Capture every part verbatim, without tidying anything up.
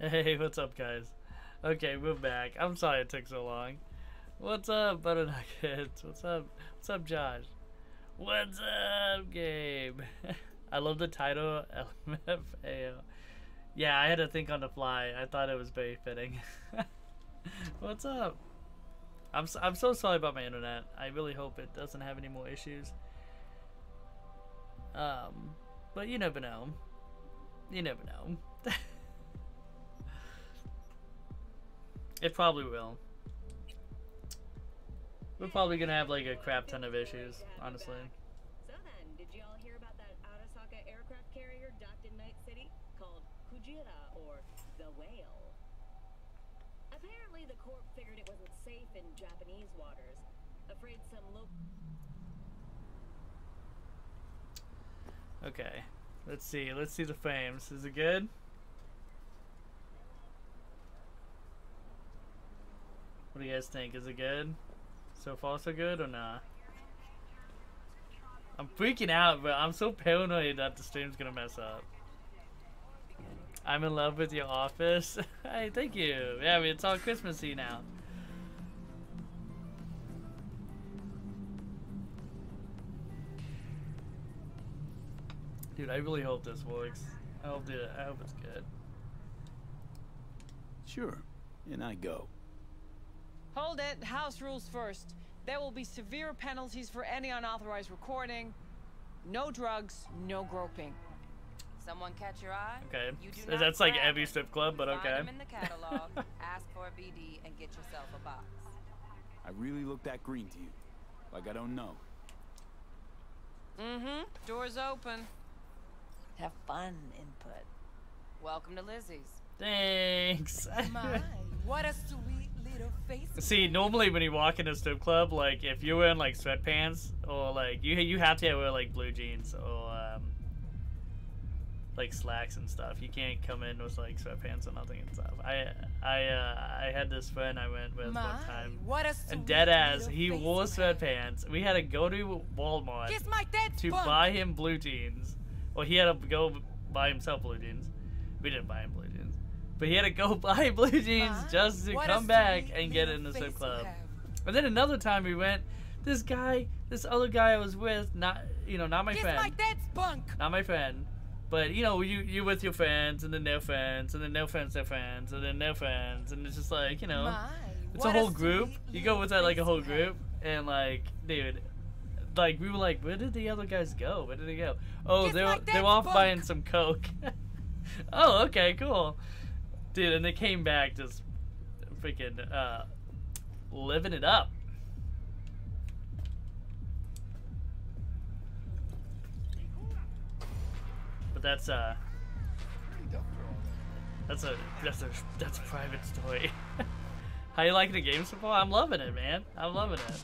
Hey, what's up, guys? Okay, we're back. I'm sorry it took so long. What's up, Butter Nuggets? What's up? What's up, Josh? What's up, Gabe? I love the title, L M F A O. Yeah, I had to think on the fly. I thought it was very fitting. What's up? I'm so, I'm so sorry about my internet. I really hope it doesn't have any more issues. Um, but you never know. You never know. It probably will. We're probably gonna have like a crap ton of issues, honestly. So then, did you all hear about that Arasaka aircraft carrier docked in Night City called Kujira or the Whale? Apparently, the Corp figured it wasn't safe in Japanese waters. Afraid some local. Okay, let's see. Let's see the frames. Is it good? What do you guys think? Is it good? So far, so good or not? I'm freaking out, but I'm so paranoid that the stream's gonna mess up. I'm in love with your office. Hey, thank you. Yeah, I mean, it's all Christmassy now. Dude, I really hope this works. I hope, the, I hope it's good. Sure, and I go. Hold it. House rules first. There will be severe penalties for any unauthorized recording. No drugs, no groping. Someone catch your eye? Okay. You do So not that's like grab every them. strip club, but Find okay. them in the catalog, ask for a B D, and get yourself a box. I really look that green to you. Like I don't know. Mm-hmm. Doors open. Have fun, input. Welcome to Lizzie's. Thanks. My, what a sweet little face. See, normally when you walk in a strip club, like if you're wearing like sweatpants or like you you have to wear like blue jeans or um, like slacks and stuff. You can't come in with like sweatpants or nothing and stuff. I I uh, I had this friend I went with My, one time, what a and sweet dead ass little he face wore you sweatpants. We had to go to Walmart Kiss my dead to spunk. buy him blue jeans. Well, he had to go buy himself blue jeans. We didn't buy him blue jeans. But he had to go buy blue jeans My, just to what a come back sweet and get little in the strip face you club. have. And then another time we went, this guy, this other guy I was with, not, you know, not my Kiss friend. my dead spunk. Not my friend. But, you know, you, you with your friends, and then their friends, and then their friends, their friends, and then their friends. And it's just like, you know, My, it's a what whole group. sweet You go with that, little like, a whole face you have. group. And, like, dude, like, we were like, where did the other guys go? Where did they go? Oh, Kiss they're, my they're dead off spunk. buying some Coke. Oh, okay, cool. Dude, and they came back just freaking uh, living it up. But that's uh, that's a that's a that's a private story. How you liking the game so far? I'm loving it, man. I'm loving it.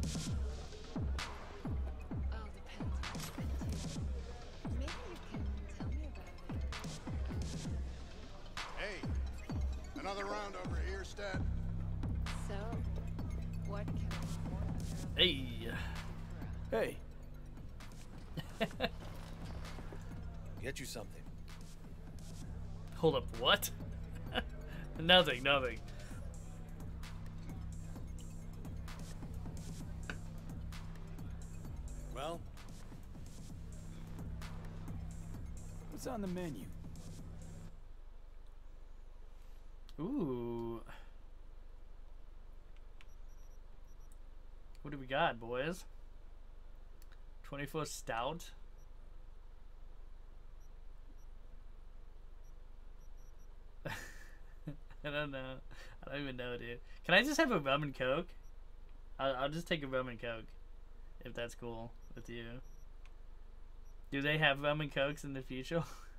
Oh, depends on perspective. Maybe you can tell me about it. Hey, another round over here, Stat. So, what can I afford? Hey. Hey, Get you something. Hold up, what? Nothing, nothing. Well, what's on the menu? Ooh. What do we got, boys? twenty-four stout. I don't know. I don't even know, dude. Can I just have a rum and coke? I'll, I'll just take a rum and coke, if that's cool with you. Do they have rum and cokes in the future?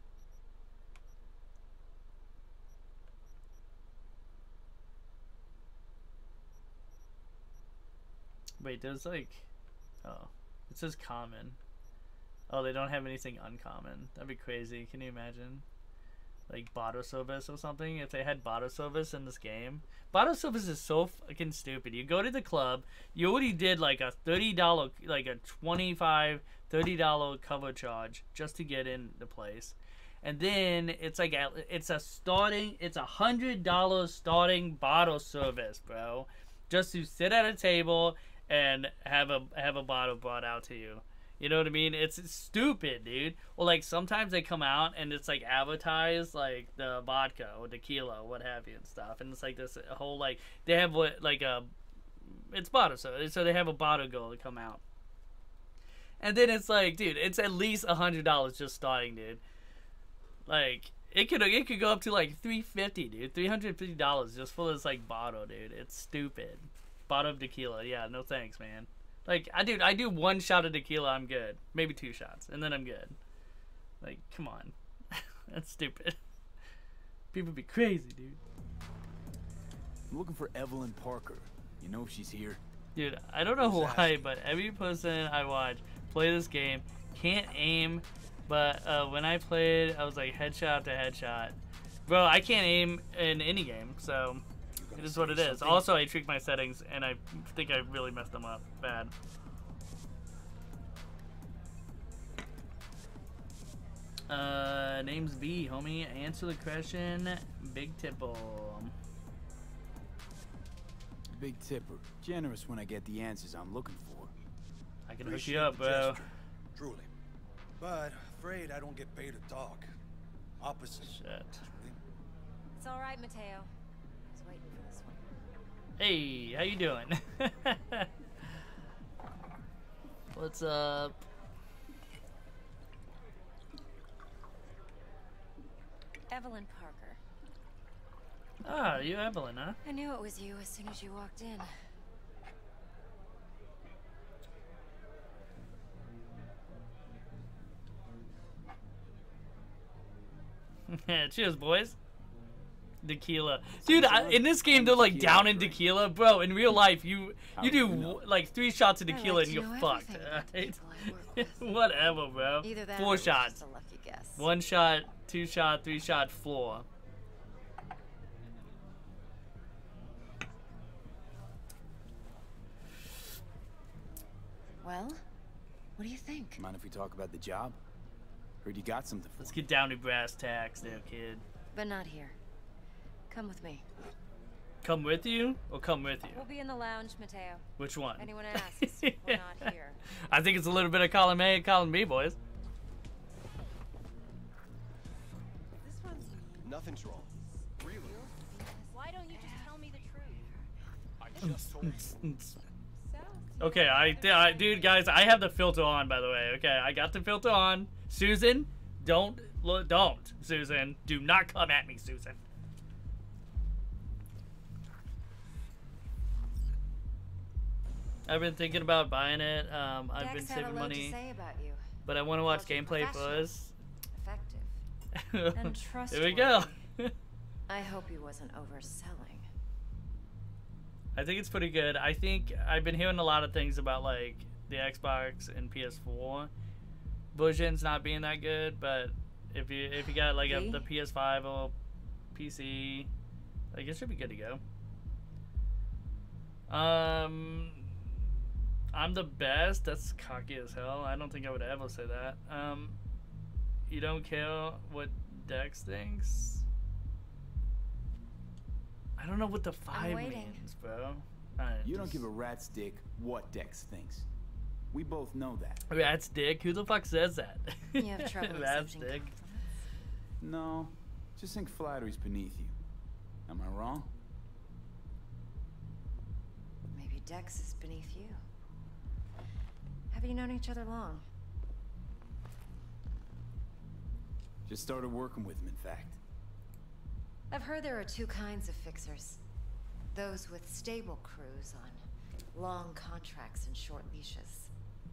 Wait, there's like, oh, it says common. Oh, they don't have anything uncommon. That'd be crazy. Can you imagine? Like bottle service or something. If they had bottle service in this game, bottle service is so fucking stupid. You go to the club, you already did like a thirty dollar, like a twenty-five, thirty dollar cover charge just to get in the place, And then it's like a, it's a starting, it's a hundred dollars starting bottle service, bro, just to sit at a table and have a have a bottle brought out to you. You know what I mean? It's, it's stupid, dude. Or like sometimes they come out and it's like advertised like the vodka or tequila or what have you and stuff, and it's like this whole like they have what like a it's bottle so so they have a bottle girl to come out, and then it's like, dude, it's at least a hundred dollars just starting, dude. Like it could it could go up to like three fifty, dude, three hundred fifty dollars just for this like bottle, dude. It's stupid. Bottle of tequila, yeah, no thanks, man. Like I do, I do one shot of tequila, I'm good. Maybe two shots, and then I'm good. Like, come on, that's stupid. People be crazy, dude. I'm looking for Evelyn Parker. You know if she's here? Dude, I don't know why, but every person I watch play this game can't aim. But uh, when I played, I was like headshot to headshot. Bro, I can't aim in any game, so it is what it is. Also, I tweaked my settings, and I think I really messed them up bad. Uh, name's B, homie. Answer the question. Big tipple. Big tipper. Generous when I get the answers I'm looking for. I can hook you up, bro. Gesture, truly. But afraid I don't get paid to talk. Opposite. Shit. It's all right, Mateo. I was waiting for this one. Hey, how you doing? What's up? Evelyn Parker. Ah, you Evelyn, huh? I knew it was you as soon as you walked in. Cheers, boys. Tequila, dude. I, in this game, they're like down in tequila, bro. In real life, you you do like three shots of tequila and you're fucked. Whatever, bro. Four shots. One shot, two shot, three shot, four. Well, what do you think? Mind if we talk about the job? Heard you got something for Let's me. get down to brass tacks there, kid. But not here. Come with me. Come with you or come with you? We'll be in the lounge, Mateo. Which one? Anyone asks, we're not here. I think it's a little bit of column A and column B, boys. This one's Nothing's wrong. Really? Why don't you just tell me the truth? I just told you. Okay, I, I, dude, guys, I have the filter on, by the way. Okay, I got the filter on. Susan, don't, look, don't, Susan, do not come at me, Susan. I've been thinking about buying it. Um, I've been Dex had a saving lot money, to say about you. but I want to watch Called you gameplay professional, first. Effective. And There we go. I hope he wasn't overselling. I think it's pretty good. I think I've been hearing a lot of things about like the Xbox and P S four versions not being that good, but if you if you got like a, the P S five or P C, like it should be good to go. Um, I'm the best. That's cocky as hell. I don't think I would ever say that. Um, you don't care what Dex thinks? I don't know what the five means, bro. Right, You just... don't give a rat's dick what Dex thinks. We both know that. Rat's dick? Who the fuck says that? You have trouble Rat's accepting dick. compliments? No, just think flattery's beneath you. Am I wrong? Maybe Dex is beneath you. Have you known each other long? Just started working with him, in fact. I've heard there are two kinds of fixers. Those with stable crews on long contracts and short leashes.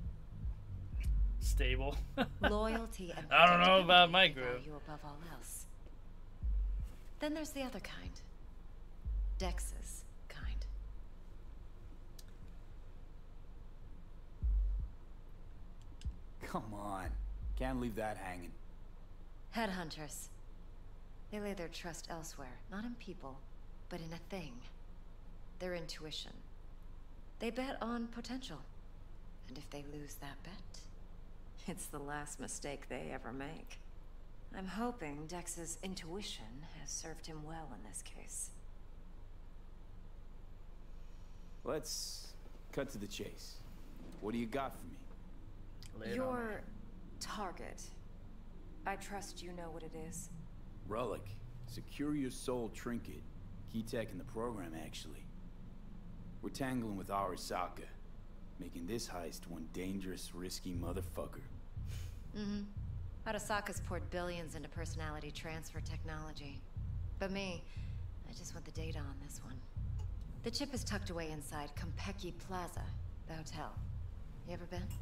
Stable. Loyalty and I don't know about my predictability they group. value above all else. Then there's the other kind. Dex's kind. Come on. Can't leave that hanging. Headhunters. They lay their trust elsewhere, not in people, but in a thing. Their intuition. They bet on potential. And if they lose that bet, it's the last mistake they ever make. I'm hoping Dex's intuition has served him well in this case. Let's cut to the chase. What do you got for me? Lay it on Your me. target. I trust you know what it is. Relic. Secure your soul trinket. Key tech in the program, actually. We're tangling with Arasaka, making this heist one dangerous, risky motherfucker. Mm-hmm. Arasaka's poured billions into personality transfer technology. But me, I just want the data on this one. The chip is tucked away inside Konpeki Plaza, the hotel. You ever been?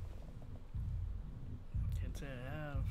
Can't say I have.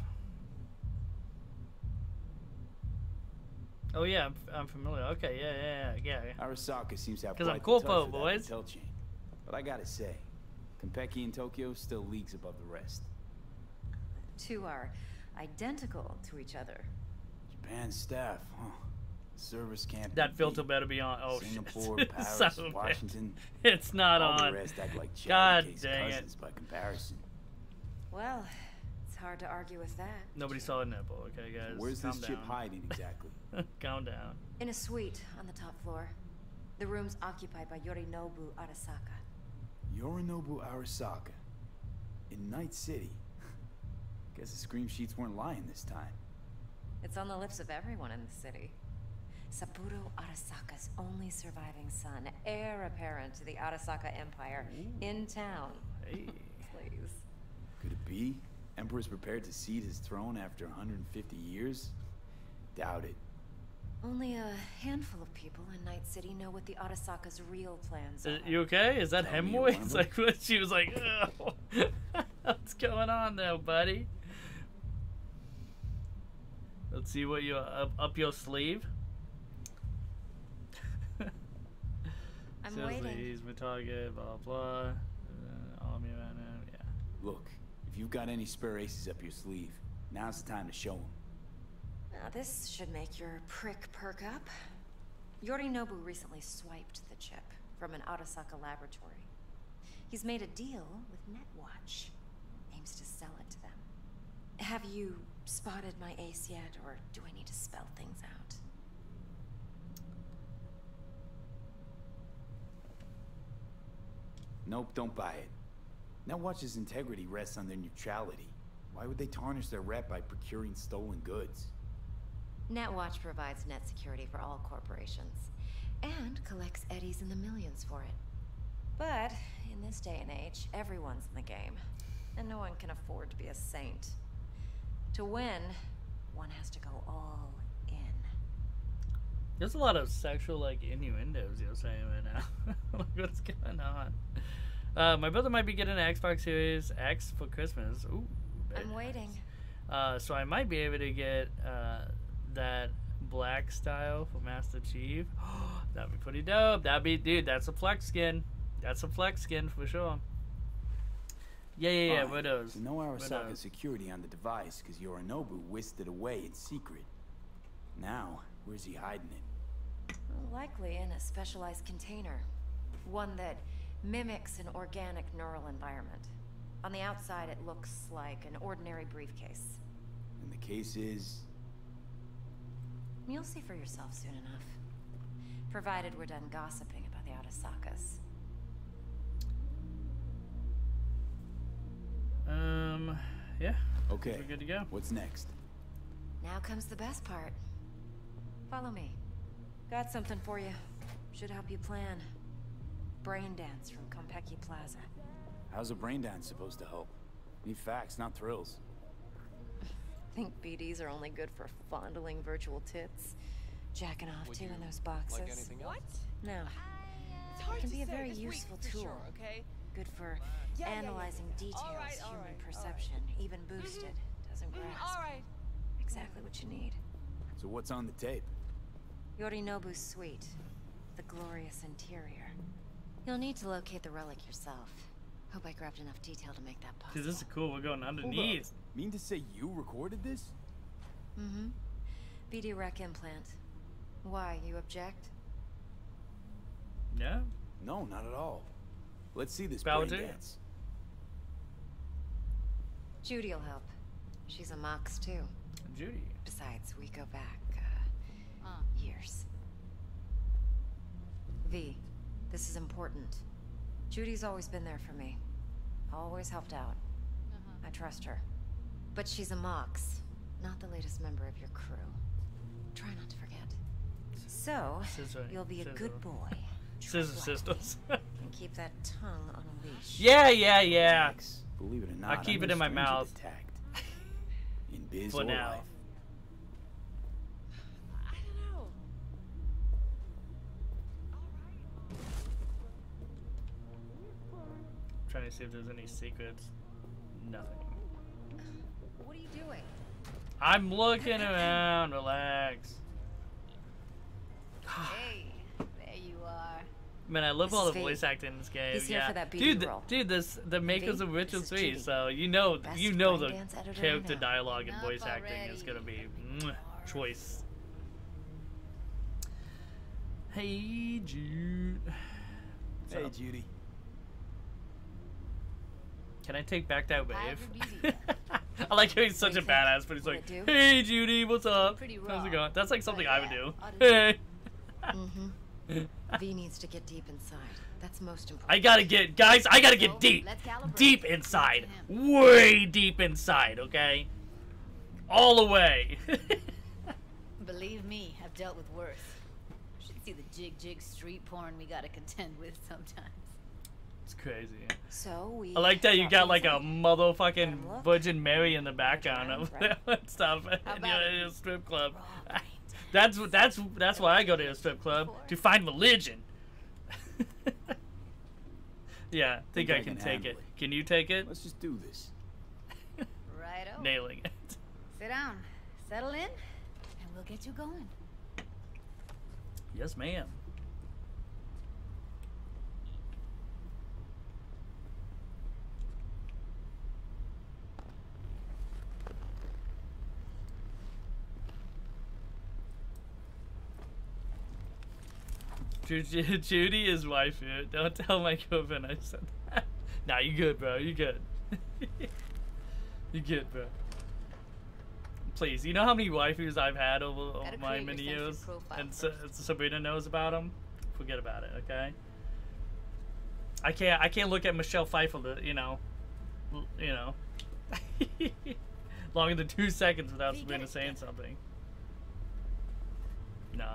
Oh yeah, I'm, I'm familiar. Okay, yeah, yeah, yeah, yeah. Arasaka seems to have 'Cause I'm quite the Corpo, touch for that boys. intel chain. But I gotta say, Konpeki in Tokyo still leagues above the rest. Two are identical to each other. Japan's staff, huh? Service can't That be filter beat. better be on. Oh Singapore, shit! Paris, Son of a bitch. Washington. It's not All on. the rest act like God Case dang it. cousins by comparison. Well, it's hard to argue with that. Nobody saw a nipple. Okay, guys. Where's calm this chip down. hiding exactly? Calm down. In a suite on the top floor. The room's occupied by Yorinobu Arasaka. Yorinobu Arasaka. In Night City. Guess the scream sheets weren't lying this time. It's on the lips of everyone in the city. Saburo Arasaka's only surviving son, heir apparent to the Arasaka Empire, in town. Hey. Please. Could it be? Emperor's prepared to cede his throne after one hundred fifty years? Doubt it. Only a handful of people in Night City know what the Arasaka's real plans are. Is, you okay? Is that Tell him me you're one of voice? them. Like what? She was like, "Ugh." What's going on there, buddy? Let's see what you up, up your sleeve. I'm Seriously, waiting. he's my target. Blah blah. Uh, all of me right now. Yeah. Look, if you've got any spare aces up your sleeve, now's the time to show them. Now this should make your prick perk up. Yorinobu recently swiped the chip from an Arasaka laboratory. He's made a deal with Netwatch. Aims to sell it to them. Have you spotted my ace yet, or do I need to spell things out? Nope, don't buy it. Netwatch's integrity rests on their neutrality. Why would they tarnish their rep by procuring stolen goods? Netwatch provides net security for all corporations, and collects eddies in the millions for it. But in this day and age, everyone's in the game, and no one can afford to be a saint. To win, one has to go all in. There's a lot of sexual like innuendos you're saying right now. Like, what's going on? Uh, my brother might be getting an Xbox Series X for Christmas. Ooh, very I'm nice. waiting. Uh, so I might be able to get uh, that black style for Master Chief. That'd be pretty dope. That'd be, dude. That's a flex skin. That's a flex skin for sure. Yeah, yeah, yeah. Fine. Widows. So no Arasaka Widows. security on the device because Yorinobu whisked it away in secret. Now, where's he hiding it? Likely in a specialized container. One that mimics an organic neural environment. On the outside, it looks like an ordinary briefcase. And the case is... You'll see for yourself soon enough. Provided we're done gossiping about the Arasakas. Um, yeah. Okay, We're good to go. what's next? Now comes the best part. Follow me. Got something for you. Should help you plan. Brain dance from Konpeki Plaza. How's a brain dance supposed to help? Need facts, not thrills. Think B Ds are only good for fondling virtual tits? Jacking off Would to you in those boxes? Like anything else? No. It's hard It can to be a say very this week useful for tool. sure, okay? Good for Yeah, yeah, yeah, analyzing yeah. details, All right, all human right, all right. perception, even boosted. Doesn't Mm, grasp. all right. Exactly what you need. So what's on the tape? Yorinobu's suite. The glorious interior. You'll need to locate the relic yourself. Hope I grabbed enough detail to make that possible. Dude, this is cool. We're going Hold up. underneath. Mean to say you recorded this? Mm-hmm. B D rec implant. Why, you object? Yeah. No, not at all. Let's see this Power brain to you. dance. Judy'll help. She's a mox too. Judy. Besides, we go back, uh, Uh. years. V, this is important. Judy's always been there for me. Always helped out. Uh-huh. I trust her. But she's a Mox, not the latest member of your crew. Try not to forget. So, Scissor- you'll be a scissor. good boy. Scissor Trust Sisters. and keep that tongue on a leash. Yeah, yeah, yeah. Thanks. Believe it or not, I keep I'm it no in my stranger to mouth. tact. In biz For or now. life. I don't know. Trying to see if there's any secrets. Nothing. What are you doing? I'm looking around. Relax. Hey, there you are. Man, I love This all is the V. voice acting in this game. He's here yeah. for that dude, B D th- role. dude, this the makers V, of Witcher this is three, Judy. so you know Best you know the brain dance editor character now. dialogue and Enough voice acting is already. gonna be mwah, choice. Hey Jude. Hey, So, Judy. can I take back that How's wave? your beauty? I like how he's such a What do you think? badass, but he's Will like, it do? "Hey Judy, what's up? Pretty How's raw. it going?" That's like something But I would yeah, do. oughta do. Hey. Mm-hmm. V needs to get deep inside. That's most important. I gotta get, guys, I gotta So, get deep. let's calibrate. Deep Give it to inside. him. Way deep inside, okay? All the way. Believe me, I've dealt with worse. Should see the jig jig street porn we gotta contend with sometimes. It's crazy. So we. I like that you drop got like a inside. motherfucking Look. Virgin Mary in the background of Right. and stuff How in about your, it? in your strip club. Raw brain That's what that's that's why I go to a strip club, to find religion. Yeah, I think Think I I can can take handle it. it. Can you take it? Let's just do this. Righto. Nailing it. Sit down, settle in, and we'll get you going. Yes, ma'am. Ju- Ju- Judy is waifu. Don't tell my girlfriend I said that. Nah, you good, bro. You good. You good, bro. Please, you know how many waifus I've had over, over Gotta my create many your years? sensitive profile And Sa- first. Sabrina knows about them? Forget about it, okay? I can't I can't look at Michelle Pfeiffer, you know, l- you know, longer than two seconds without We get Sabrina it saying together. something. Nah.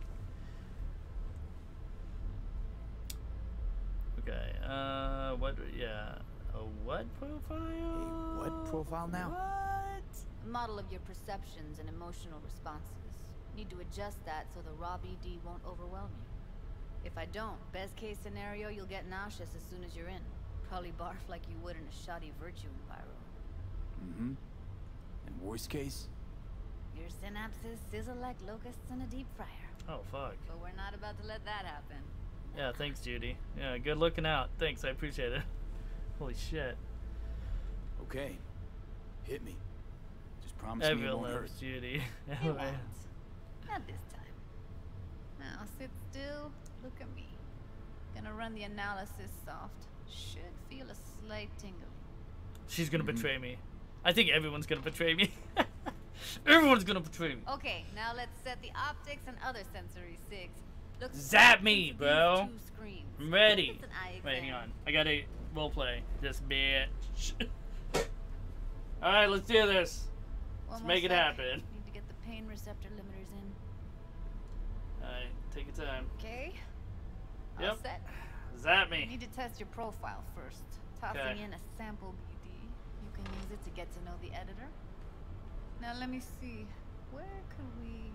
Okay, uh, what, yeah, a what profile? A what profile now? What? A model of your perceptions and emotional responses. Need to adjust that so the raw B D won't overwhelm you. If I don't, best case scenario, you'll get nauseous as soon as you're in. Probably barf like you would in a shoddy virtue enviro. Mm-hmm. And worst case? Your synapses sizzle like locusts in a deep fryer. Oh, fuck. But we're not about to let that happen. Yeah, thanks, Judy. Yeah, good looking out. Thanks, I appreciate it. Holy shit. Okay. Hit me. Just promise me it Everyone won't hurt. loves Judy. It won't. Not this time. Now sit still, look at me. Gonna run the analysis soft. Should feel a slight tingling. She's gonna Mhm. betray me. I think everyone's gonna betray me. Everyone's gonna betray me. Okay, now let's set the optics and other sensory sigs. Look Zap straight me, into bro. these two screens. I'm ready. It's an eye Wait, hang exam. on. I gotta roleplay this bitch. Alright, let's do this. One Let's more make it sec. happen. Need to get the pain receptor limiters in. Alright, take your time. Okay. All Yep. set. Zap You me. need to test your profile first. Tossing Okay. in a sample B D. You can use it to get to know the editor. Now let me see. Where could we...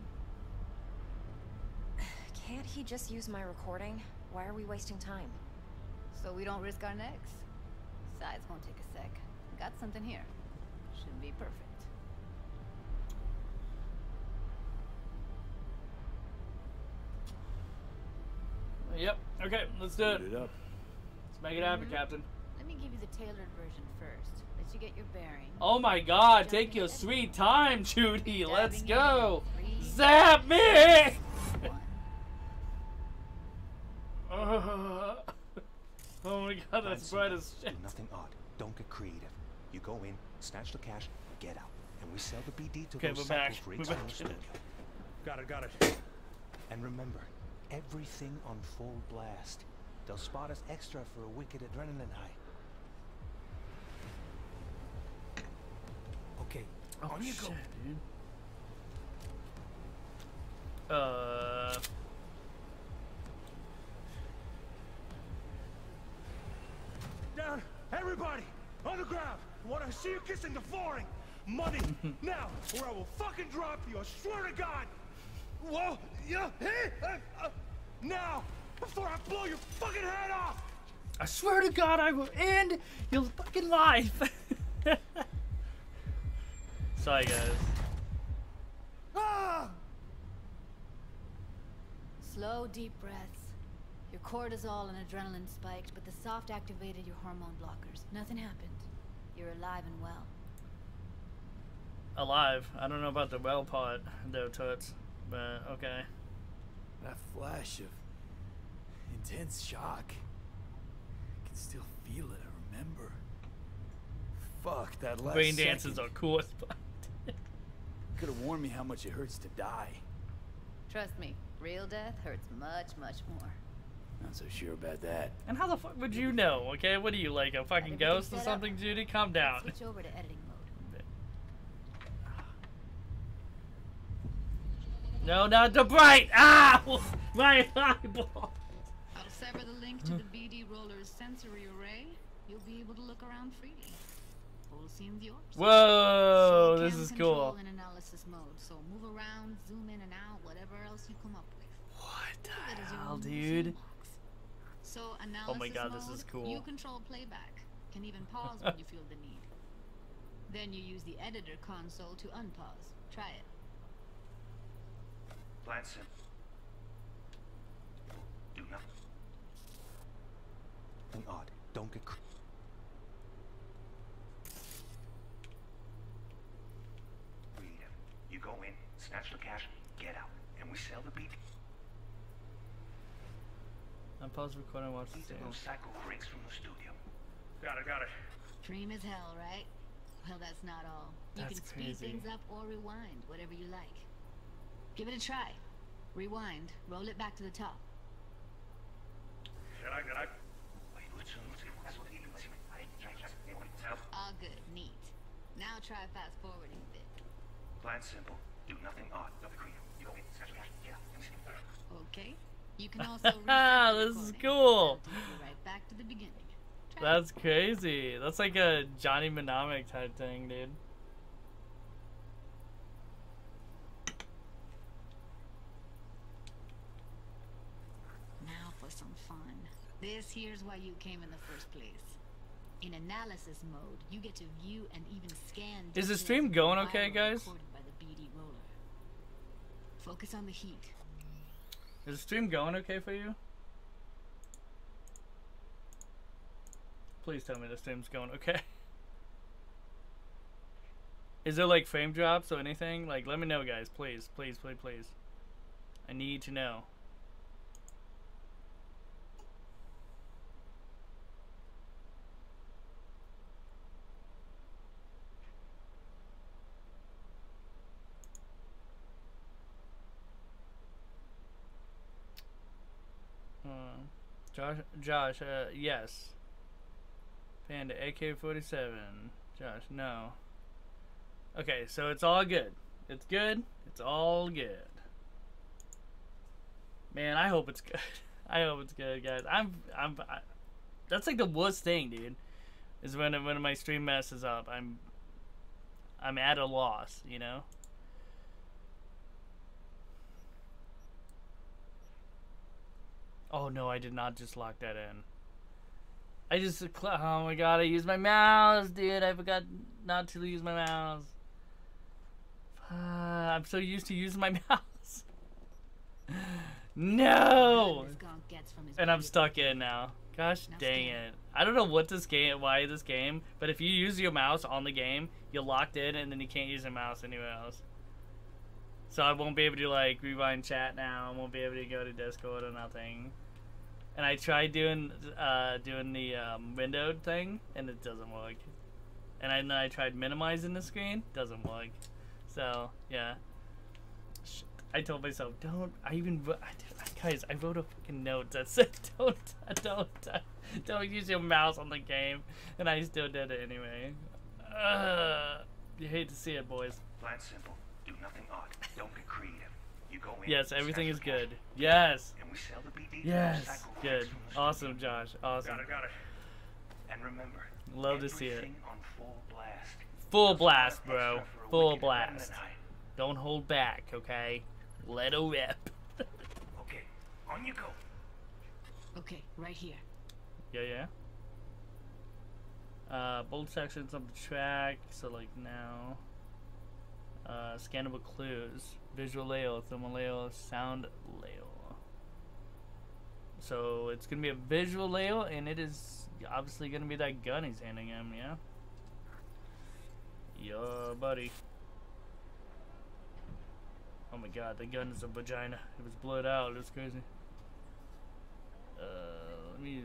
Can't he just use my recording? Why are we wasting time? So we don't risk our necks? Sides won't take a sec. Got something here. Should be perfect. Yep. Okay, let's do it. Load it up. Let's make it happen, Mhm. Captain. Let me give you the tailored version first. Let you get your bearings. Oh my god, Jump take in your it. sweet time, Judy. Let's Dabbing go. in. Three, Zap me! one. Uh, oh my god, that's Find bright something. as shit. Do nothing odd. Don't get creative. You go in, snatch the cash, get out, and and we sell the B D to Okay, those we're psycho back. freaks We're in the back. studio. Got it, got it. And remember, everything on full blast. They'll spot us extra for a wicked adrenaline high. Okay, Oh, on you shit, go. dude. Uh. Down, everybody, on the ground. Want to see you kissing the flooring. Money, now, or I will fucking drop you, I swear to God. Whoa, yeah, hey, uh, uh, now, before I blow your fucking head off. I swear to God, I will end your fucking life. Sorry, guys. Ah! Slow, deep breaths. Your cortisol and adrenaline spiked, but the soft activated your hormone blockers. Nothing happened. You're alive and well. Alive. I don't know about the well part, though, Toots. But, okay. That flash of intense shock. I can still feel it, I remember. Fuck, that last Brain dances second. are cool as fuck. Could have warned me how much it hurts to die. Trust me, real death hurts much, much more. Not so sure about that. And how the fuck would you know, okay? What are you, like a fucking Everything ghost or set up. something, Judy? Calm down. Switch over to editing mode. No, not the bright! Ow! My eyeball! I'll sever the link to the B D roller's sensory array. You'll be able to look around freely. Whole scene's yours. Whoa, Full this cam is control cool. in analysis mode, so move around, zoom in and out, whatever else you come up with. What the Think of it as your hell, own dude? sandbox. So analysis Oh my God, this mode, is cool. You control playback. Can even pause when you feel the need. Then you use the editor console to unpause. Try it. Plan simple. Do nothing. And odd. Don't get cr- Freedom. You go in, snatch the cash, get out, and we sell the beat. Unpause recording and watch the These are same. those psycho freaks from the studio. Got it, got it. Dream as hell, right? Well, that's not all. You That's can speed crazy. things up or rewind, whatever you like. Give it a try. Rewind, roll it back to the top. Should I, should I? All good, neat. Now try fast forwarding a bit. Plan simple. Do nothing odd. Nothing creative. You go in, snatch the cash, get out, and we sell it. Okay. You can also reset Ah, the this is recording. cool. That'll take you right back to the beginning. Try it. That's crazy. That's like a Johnny Mnemonic type thing, dude. Now for some fun. This here's why you came in the first place. In analysis mode, you get to view and even scan. Is the details stream of going the okay, viral guys? recorded by the B D roller. Focus on the heat. Is the stream going okay for you? Please tell me the stream's going okay. Is there like frame drops or anything? Like, let me know, guys. Please, please, please, please. I need to know. Uh, Josh, Josh, uh, yes. Panda A K forty-seven. Josh, no. Okay, so it's all good. It's good. It's all good. Man, I hope it's good. I hope it's good, guys. I'm, I'm. I, that's like the worst thing, dude. Is when when my stream messes up. I'm, I'm at a loss, you know. Oh no, I did not just lock that in. I just, oh my god, I used my mouse, dude. I forgot not to use my mouse. Uh, I'm so used to using my mouse. No! This gonk gets from his And I'm body. stuck in now. Gosh Now dang scan. it. I don't know what this game, why this game, but if you use your mouse on the game, you're locked in and then you can't use your mouse anywhere else. So I won't be able to like rewind chat now. I won't be able to go to Discord or nothing. And I tried doing uh, doing the um, windowed thing, and it doesn't work. and I, and then I tried minimizing the screen. Doesn't work. So yeah. Shit. I told myself, don't. I even I, guys, I wrote a fucking note that said, don't, don't, don't use your mouse on the game, and I still did it anyway. Uh, you hate to see it, boys. Plan simple. Do nothing odd. Don't get creative. You go in. Yes, everything is good. Cash. Yes. And we sell the B D. Yes. Good. Awesome, Josh. Awesome. Got it. Got it. And remember, love to see it. On full blast. Full blast, bro. Full blast. Don't hold back, okay? Let her rip. Okay, on you go. Okay, right here. Yeah, yeah. Uh, bold sections of the track. So like now, uh, scannable clues, visual layout, thermal layout, sound layout. So it's gonna be a visual layout, and it is obviously gonna be that gun he's handing him. Yeah. Yeah, buddy. Oh my god, the gun is a vagina. It was blurred out. It's crazy. Uh, let me.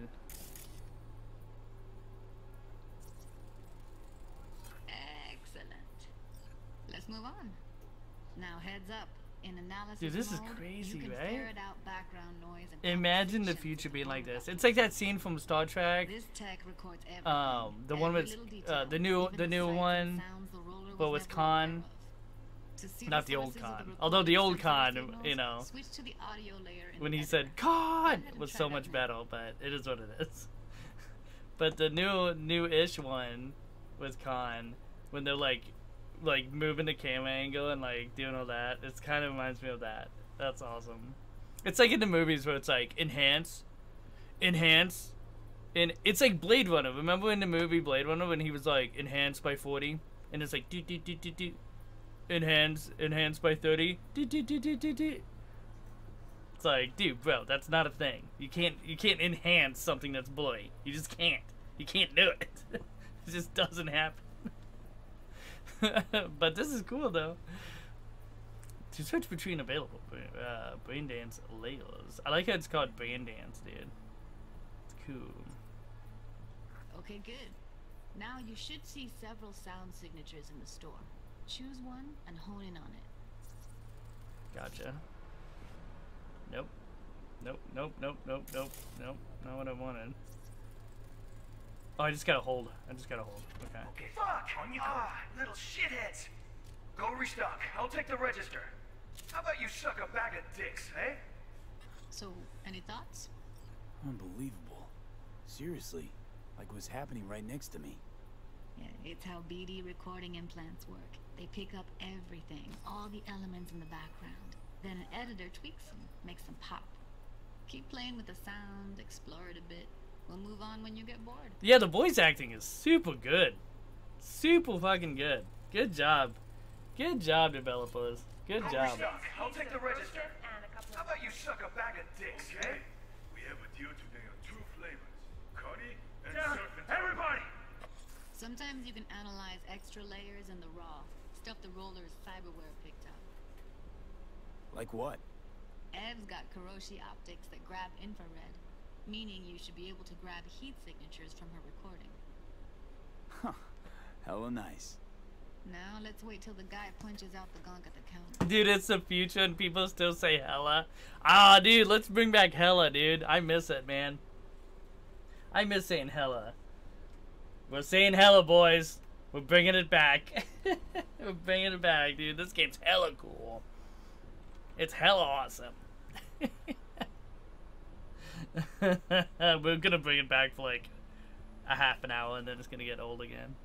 Excellent. Let's move on. Now heads up. In analysis Dude, this is mode, crazy, you can right? ferret out background noise and Imagine the future being like this. It's like that scene from Star Trek. This tech records everything, Um, the one every with little uh, detail, the new even the new sights and one, sounds the roller but was with never aware Khan. of. To see Not the old sources of Khan. the Although the old recorded Khan, sensor you know, signals, switch to the audio layer in when he editor. said Go "Khan" ahead and was try so that much now. better, but it is what it is. But the new new-ish one with Khan, when they're like like moving the camera angle and like doing all that, it kind of reminds me of that. That's awesome. It's like in the movies where it's like enhance, enhance, and it's like Blade Runner. Remember in the movie Blade Runner when he was like enhanced by forty, and it's like do do do do do, enhance, enhance by thirty, do do do do do do. It's like, dude, bro, that's not a thing. You can't you can't enhance something that's blurry. You just can't. You can't do it. It just doesn't happen. But this is cool though. To switch between available uh, brain dance layers. I like how it's called brain dance, dude. It's cool. Okay, good. Now you should see several sound signatures in the store. Choose one and hone in on it. Gotcha. Nope. Nope, nope, nope, nope, nope, nope. Not what I wanted. Oh, I just gotta hold. I just gotta hold. Okay. Okay, fuck! On you go. Ah, little shitheads. Go restock. I'll take the register. How about you suck a bag of dicks, eh? So, any thoughts? Unbelievable. Seriously, like what's happening right next to me. Yeah, it's how B D recording implants work. They pick up everything, all the elements in the background. Then an editor tweaks them, makes them pop. Keep playing with the sound, explore it a bit. We'll move on when you get bored. Yeah, the voice acting is super good. Super fucking good. Good job. Good job, developers. Good Go job. restock. I'll take the register. How about you suck a bag of dicks, eh? We have a deal today on two flavors, Connie and Down, Surf. everybody! Sometimes you can analyze extra layers in the raw, stuff the roller's cyberware picked up. Like what? Ev's got Kiroshi optics that grab infrared, meaning you should be able to grab heat signatures from her recording. Huh. Hella nice. Now let's wait till the guy punches out the gunk at the counter. Dude, it's the future and people still say hella. Ah, dude, let's bring back hella, dude. I miss it, man. I miss saying hella. We're saying hella, boys. We're bringing it back. We're bringing it back, dude. This game's hella cool. It's hella awesome. We're gonna bring it back for like a half an hour and then it's gonna get old again.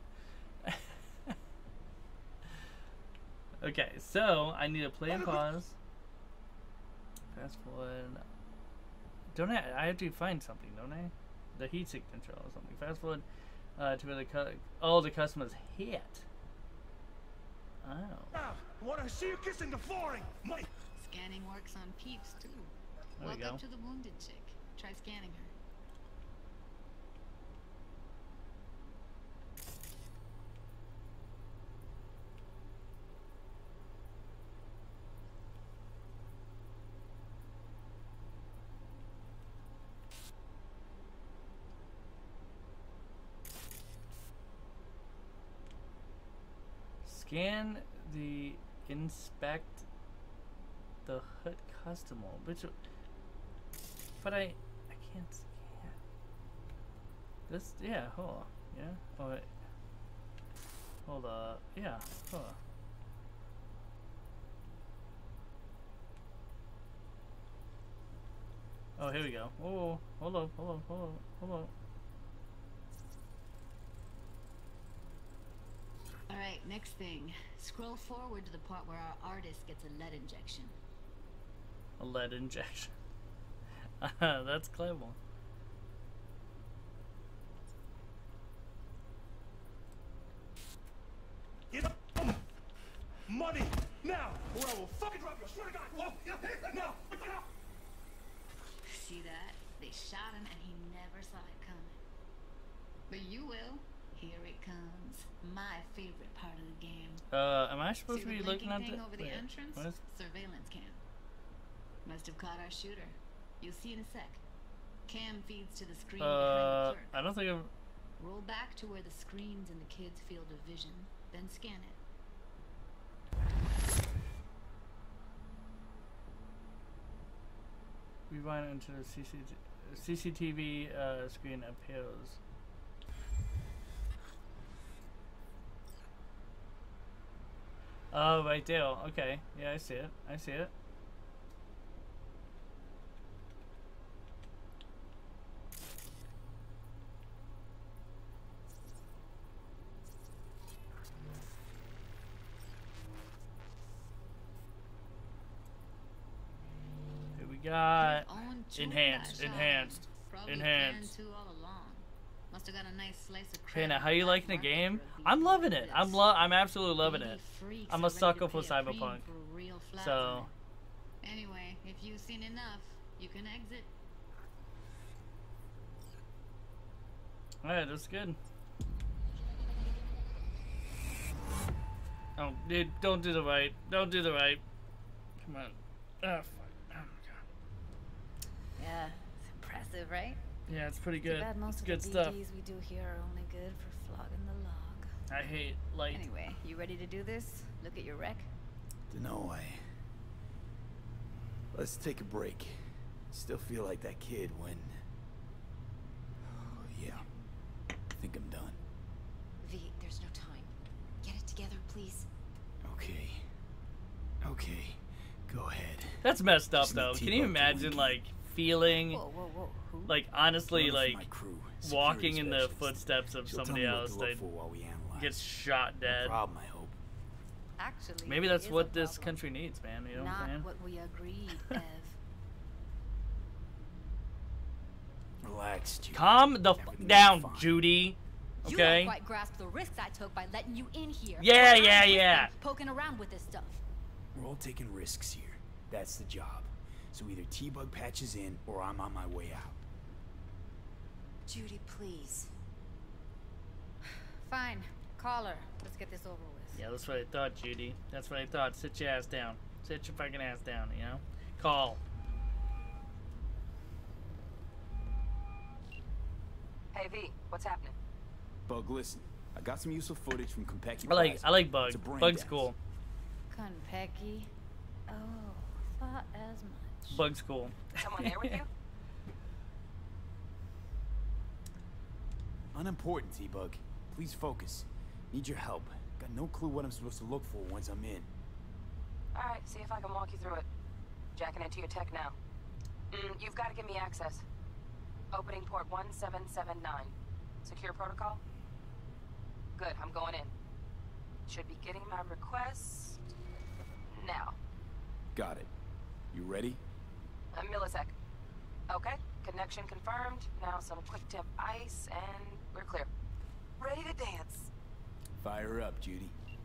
Okay, so I need to play and pause. Fast forward. Don't I? I have to find something, don't I? The heat signature or something. Fast forward uh, to where the cu oh the customer's hit. Oh. Now, I want to see you kissing the flooring. My Scanning works on peeps too. There we Walk go. up to the wounded chick. Try scanning her. Scan the inspect the H U D custom mode. Which, but I I can't scan. This yeah. Hold on. Yeah. Oh wait. Hold on. Yeah. Hold on. Oh, here we go. Oh, hold on, hold on, hold on, hold on. Alright, next thing. Scroll forward to the part where our artist gets a lead injection. A lead injection. That's clever. Get up! Money! Now! Or I will fucking drop you! I swear to God! Whoa! Yeah, now! Now! See that? They shot him and he never saw it coming. But you will. Here it comes. My favorite part of the game. Uh, am I supposed See to be the looking at thing the over the wait, entrance? what is- Surveillance cam. Must have caught our shooter. You'll see in a sec. Cam feeds to the screen behind Uh, the clerk. I don't think I'm. Roll back to where the screen's in the kid's field of vision, then scan it. Rewind into the C C T V uh, screen appears. Oh, right there. Okay. Yeah, I see it. I see it. Here we got enhanced, enhanced, enhanced. Must have got a nice slice of Okay, now how you liking the game? I'm loving it. I'm lo I'm absolutely loving it. I'm a sucker for Cyberpunk. So anyway, if you've seen enough, you can exit. alright, that's good. Oh, dude, don't do the right. Don't do the right. Come on. Oh, fuck. Oh, my God. Yeah, it's impressive, right? Yeah, it's pretty Too good. bad most It's of good the stuff. B Ds we do here are only good for flogging the log. I hate light. Anyway, you ready to do this? Look at your wreck. Dunno, I... Let's take a break. Still feel like that kid when... Oh, yeah. I think I'm done. V, there's no time. Get it together, please. Okay. Okay. Go ahead. That's messed up, Just need though. Can you T-Bug to imagine, wink. like, feeling, Whoa, whoa, whoa. Who? like, honestly, One of like, my crew, walking security in the specialist. footsteps of She'll tell somebody me what else to look that for while we analyze. gets shot No dead? problem, I hope. Actually, Maybe it that's is a what this problem. country needs, man. You know what I'm Not saying? what we agreed, Ev. Relax, Judy. Calm the fuck Everything's down, fine. Judy. You Okay? don't quite grasp the risks I took by letting you in here. Yeah, While yeah, I'm yeah. risking Poking around with this stuff. We're all taking risks here. That's the job. So either T-Bug patches in, or I'm on my way out. Judy, please. Fine. Call her. Let's get this over with. Yeah, that's what I thought, Judy. That's what I thought. Sit your ass down. Sit your fucking ass down, you know? Call. Hey V, what's happening? Bug, listen. I got some useful footage from Konpeki I like Plaza. I like Bug. It's a brain Bug's dance. cool. Konpeki. Oh, thought as much. Bug's cool. Someone there with you? Unimportant, T-Bug. Please focus. Need your help. Got no clue what I'm supposed to look for once I'm in. Alright, see if I can walk you through it. Jacking into your tech now. Mm, you've got to give me access. Opening port one seven seven nine. Secure protocol? Good, I'm going in. Should be getting my request now. Got it. You ready? A millisec. Okay, connection confirmed. Now some quick tip ice and we're clear. Ready to dance. Fire up, Judy.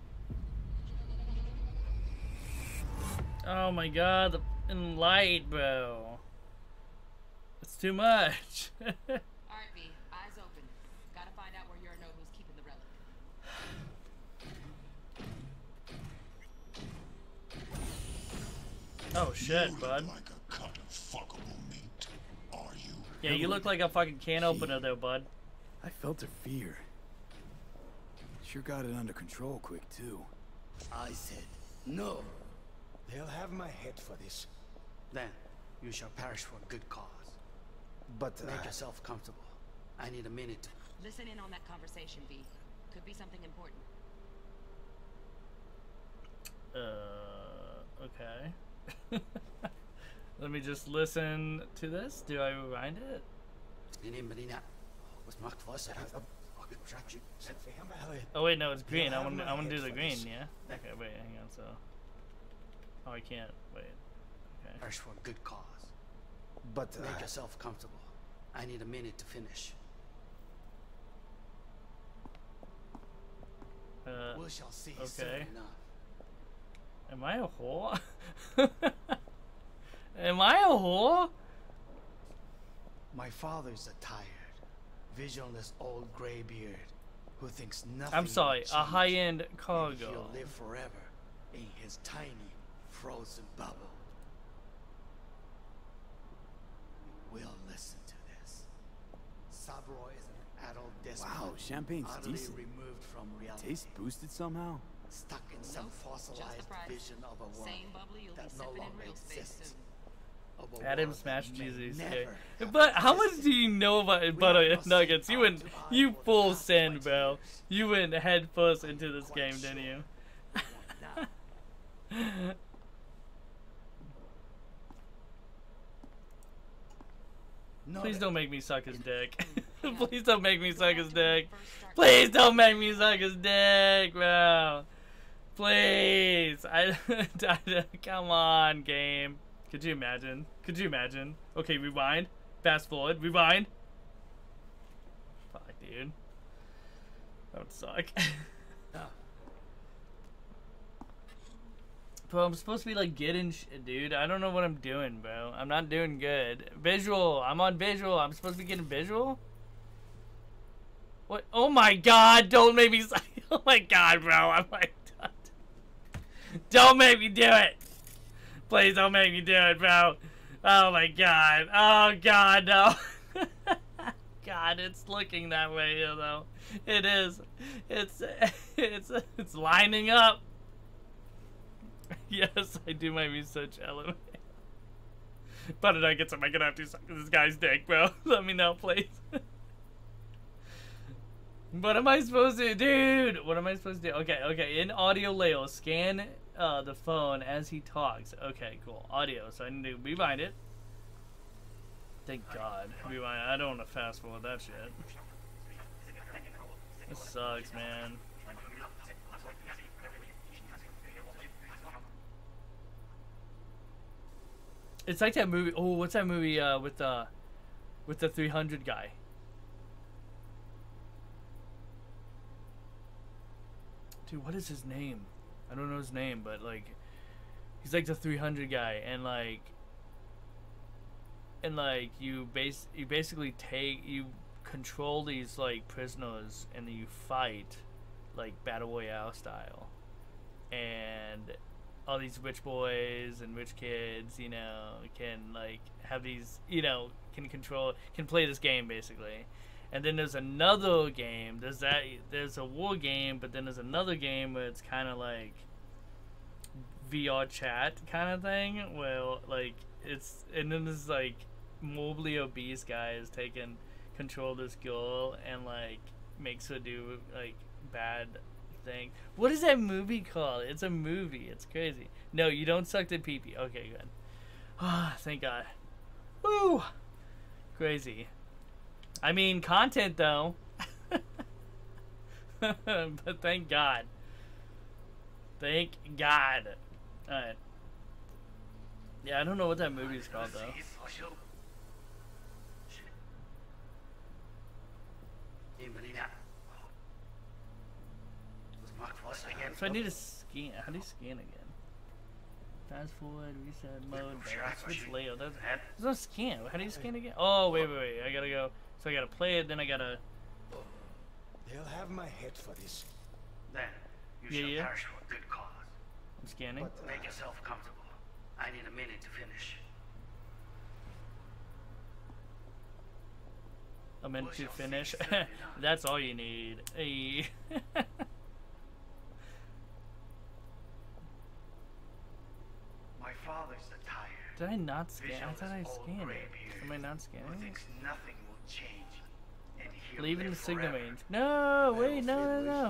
Oh my god, the fucking light, bro. It's too much. Alright V, eyes open. Gotta find out where Yorinobu's keeping the relic. Oh shit, bud. Like a cut of fuckable meat, are you? Yeah, you look like a fucking can opener there, bud. I felt her fear. Sure got it under control quick, too. I said no. They'll have my head for this. Then you shall perish for a good cause. But uh, make yourself comfortable. I need a minute to... Listen in on that conversation, V. Could be something important. Uh, okay. Let me just listen to this. Do I rewind it? Oh wait, no, it's green. I want I want to do the green, yeah? Okay, wait, hang on, so... Oh, I can't. Wait. Okay. Perish for a good cause. But uh, make yourself comfortable. I need a minute to finish. Uh, we shall see okay. soon enough. Am I a whore? Am I a whore? My father's a tired, visionless old graybeard who thinks nothing. I'm sorry, will a change. high-end cargo. Maybe he'll live forever in his tiny, frozen bubble. You will listen to this. Sabro is an adult despot. Wow, champagne's utterly decent. removed from reality. Taste boosted somehow? Stuck in some fossilized vision of a world Same bubbly you'll that be no sipping in longer real space exists. soon. Of a Adam world Smash that may Jesus. never Okay. have But how much existed. do you know about butter nuggets? You went, you full send, bro. You went head first into this game, didn't you? Please don't make me suck his dick. Please don't make me suck his dick. Please don't make me suck his dick, bro. Please. I, I come on, game. Could you imagine? Could you imagine? Okay, rewind. Fast forward. Rewind. Fuck, dude. That would suck. Bro, I'm supposed to be like getting shit, dude. I don't know what I'm doing, bro. I'm not doing good. Visual. I'm on visual. I'm supposed to be getting visual? What? Oh my god, don't make me suck. Oh my god, bro. I'm like, don't make me do it. Please don't make me do it, bro. Oh my god. Oh god, no. God, it's looking that way, you know. It is. It's it's it's lining up. Yes, I do my research element. But did I get some? I gonna have to suck this guy's dick, bro. Let me know, please. What am I supposed to do? Dude, what am I supposed to do? Okay, okay. In audio layout, scan uh, the phone as he talks. Okay, cool. Audio. So I need to rewind it. Thank God. Rewind. I don't want to fast forward that shit. This sucks, man. It's like that movie. Oh, what's that movie uh, with the with the three hundred guy? Dude, what is his name? I don't know his name, but like, he's like the three hundred guy, and like, and like you base you basically take you control these like prisoners, and then you fight like battle royale style, and all these rich boys and rich kids, you know, can like have these, you know, can control, can play this game basically. And then there's another game. There's that. There's a war game, but then there's another game where it's kind of like V R chat kind of thing. Well, like it's, and then this like morbidly obese guy is taking control of this girl and like makes her do like bad thing. What is that movie called? It's a movie. It's crazy. No, you don't suck the pee-pee. Okay, good. Ah, thank God. Woo! Crazy. I mean, content though. But thank God. Thank God. Alright. Yeah, I don't know what that movie is called though. So I need to scan. How do you scan again? Fast forward, reset mode, switch layout. There's, there's no scan. How do you scan again? Oh, wait, wait, wait. I gotta go. So I gotta play it, then I gotta. They'll have my head for this. Then you Yeah, shall yeah. perish for a good cause. I'm scanning. But, uh, Make yourself comfortable. I need a minute to finish. I'm meant to finish. That's all you need. Hey. father's a tired. Did I not scan? I thought I visionless old scanned it. graybeard Am I not who scanning it? thinks nothing will change, and he'll Leaving the live signal forever. range. No, wait, no, no, no.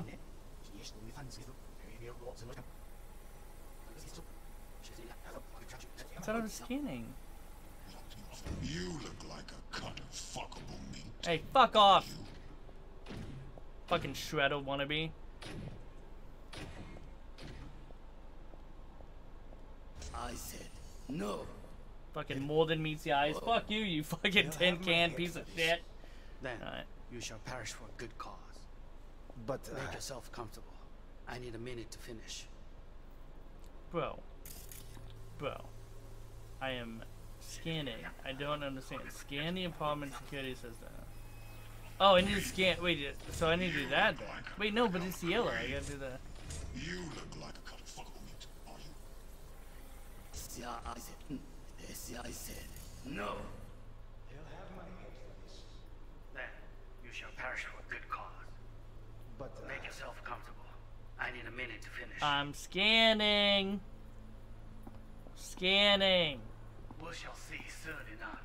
I thought I was scanning. You look like a cut of fuckable meat. Hey, fuck off! Fucking shredder wannabe. I said no. Fucking more than meets the eyes. Fuck you, you fucking tin can piece of shit. Then Alright. you shall perish for a good cause. But uh, make yourself comfortable. I need a minute to finish. Bro. Bro. I am scanning. I don't understand. Scan the apartment security system. Oh, I need to scan. Wait, so I need to do that then. Wait, no, but it's yellow. I gotta do the. You look like a cut of fuckable meat, are you? Yeah, I said. Yes, I said no. Then you shall perish for a good cause. But uh, Make yourself comfortable. I need a minute to finish. I'm scanning. Scanning. We shall see soon enough.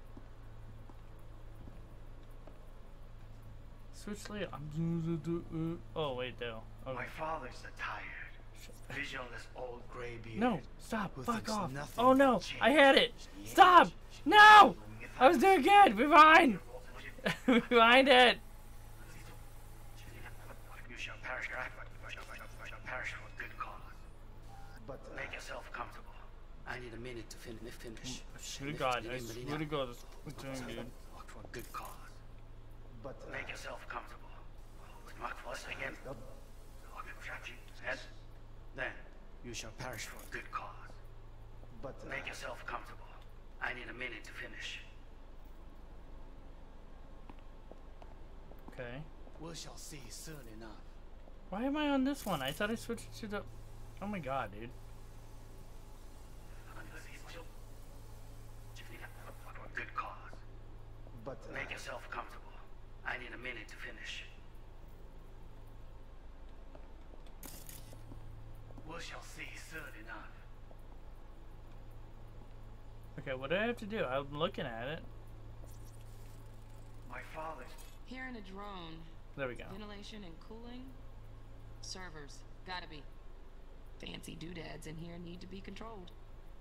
Switch layer. I'm. Oh wait, though. Okay. My father's a tired, visionless old graybeard. No, stop. who Fuck thinks off. nothing Oh no, will change. I had it. Stop. No. I was doing good. Rewind. Rewind it. You shall perish, you shall perish for a good cause. But uh, Make yourself comfortable. I need a minute to fin finish. I swear to God, I swear to God, this is doing, dude. For a good cause. But uh, Make yourself comfortable. Mark first again. Yes. Then you shall perish for a good cause. But uh, Make yourself comfortable. I need a minute to finish. Okay. we shall see soon enough. Why am I on this one? I thought I switched to the. Oh my God, dude. For a good cause. But uh, Make yourself comfortable. I need a minute to finish. We shall see soon enough. Okay, what do I have to do? I'm looking at it. My father's. Here in a drone. There we go. Ventilation and cooling. Servers. Gotta be. Fancy doodads in here need to be controlled.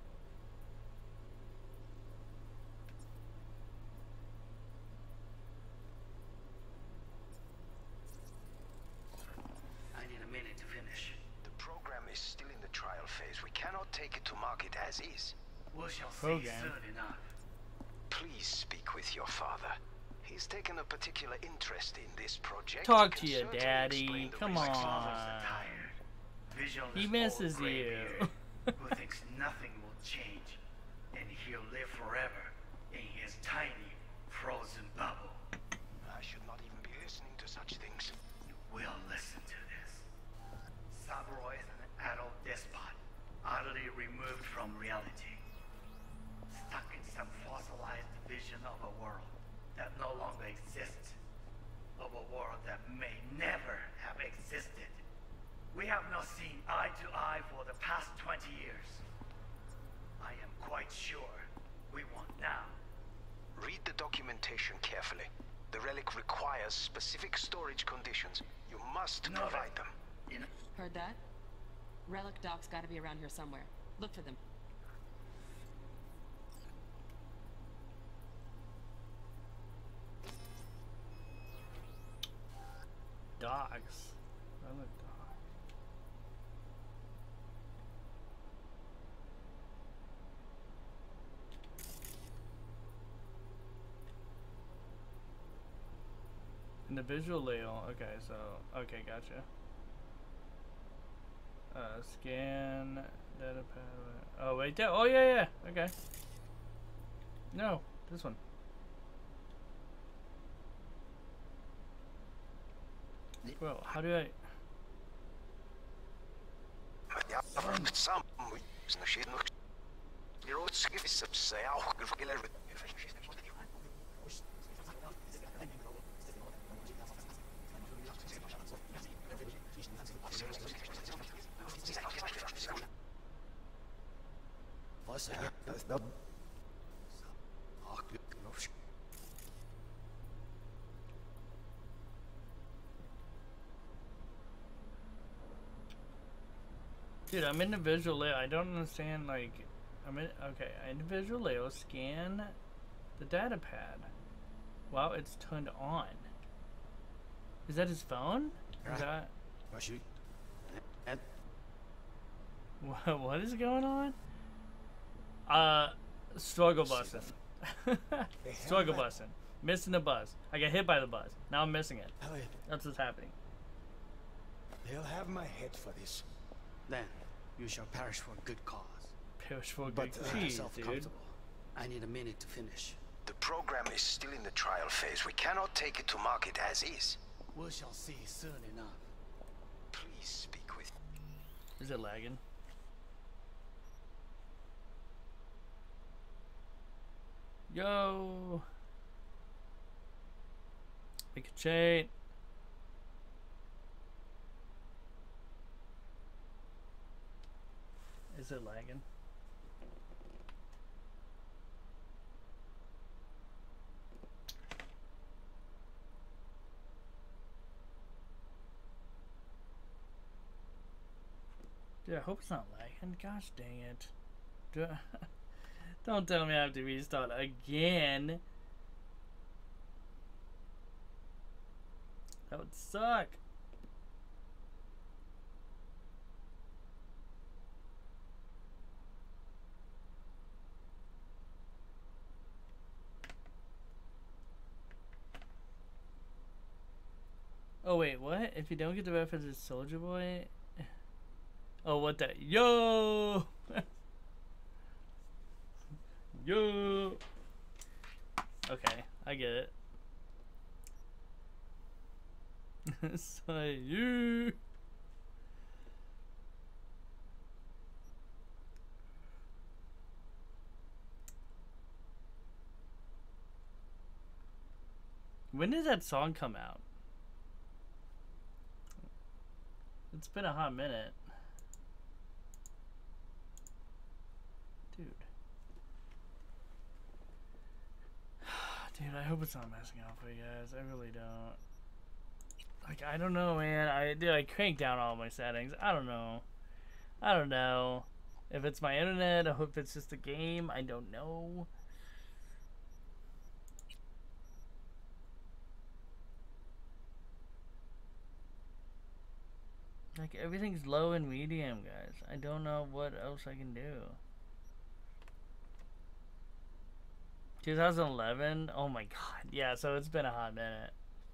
I need a minute to finish. The program is still in the trial phase. We cannot take it to market as is. We shall Program. see soon enough. Please speak with your father. He's taken a particular interest in this project. Talk He to can your certainly daddy. explain the Come risks. on. Visionless He misses old you. graybeard who thinks nothing will change, and he'll live forever in his tiny frozen bubble. I should not even be listening to such things. You will listen to this. Saburo is an adult despot, utterly removed from reality, stuck in some fossilized vision of a world that no longer exists, of a world that may never have existed. We have not seen eye to eye for the past twenty years. I am quite sure we want now. Read the documentation carefully. The relic requires specific storage conditions. You must No, provide them. You know, Heard that? Relic docs gotta be around here somewhere. Look for them. Dogs. Other dog. In the visual layout. Okay, so okay, gotcha. Uh, scan data pad. Oh wait, there. Oh yeah, yeah. Okay. No, this one. Well, how do I? Сам значит, ну, иродский сапсаял, грфгелер. Dude, I'm in the visual layout. I don't understand, like, I'm in, okay, in the visual layout, scan the data pad. Wow, it's turned on. Is that his phone? Is that... What, what is going on? Uh, struggle busing. Struggle busing. Missing the bus. I got hit by the bus. Now I'm missing it. That's what's happening. They'll have my head for this. Then you shall perish for a good cause. Perish for a But good make cause, yourself dude. comfortable. I need a minute to finish. The program is still in the trial phase. We cannot take it to market as is. We shall see soon enough. Please speak with... Is it lagging? Yo! Make a chain. Is it lagging? Dude, I hope it's not lagging. Gosh dang it. Do I, don't tell me I have to restart again. That would suck. Oh wait, what? If you don't get the reference to Soldier Boy? Oh, what the? Yo! Yo! Okay, I get it. Say you! When did that song come out? It's been a hot minute. Dude. Dude, I hope it's not messing up for you guys. I really don't. Like, I don't know, man. I did I crank down all my settings. I don't know. I don't know. If it's my internet, I hope it's just a game. I don't know. Like, everything's low and medium, guys. I don't know what else I can do. twenty eleven? Oh my god. Yeah, so it's been a hot minute.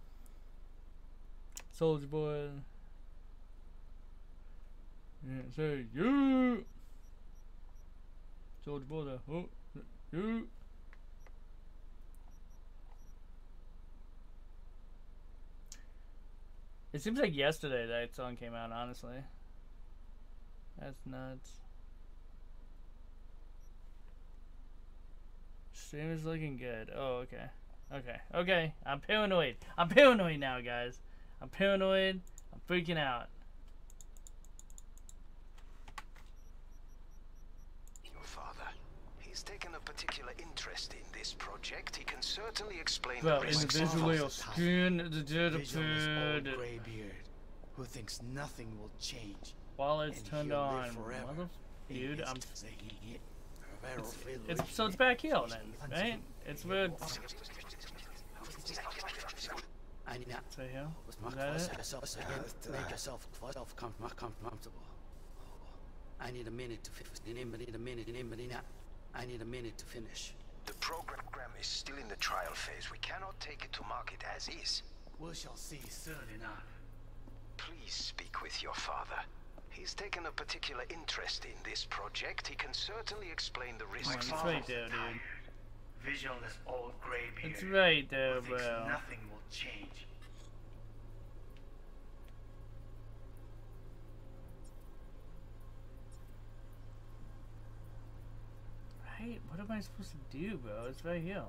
Soldier Boy. Yeah, say you. Soldier Boy, the oh, you. It seems like yesterday that song came out, honestly. That's nuts. Stream is looking good. Oh, okay. Okay. Okay. I'm paranoid. I'm paranoid now, guys. I'm paranoid. I'm freaking out. Your father. He's taken a particular interest in this project. He can certainly explain Well, the risks individually involved. or skin the Visionless old food. graybeard who thinks nothing will change. While it's and turned he'll on. live forever. Mother, dude, I'm. It's, It's, so it's back here then, right? It's weird. I need that. So here. Is that it? Make yourself comfortable. I need a minute to finish. Anybody need a minute? Anybody not? I need a minute to finish. The program is still in the trial phase. We cannot take it to market as is. We shall see soon enough. Please speak with your father. He's taken a particular interest in this project. He can certainly explain the risks. It's right there, dude. Visionless old graybeard. It's right there, who thinks bro. nothing will change. Right? What am I supposed to do, bro? It's right here.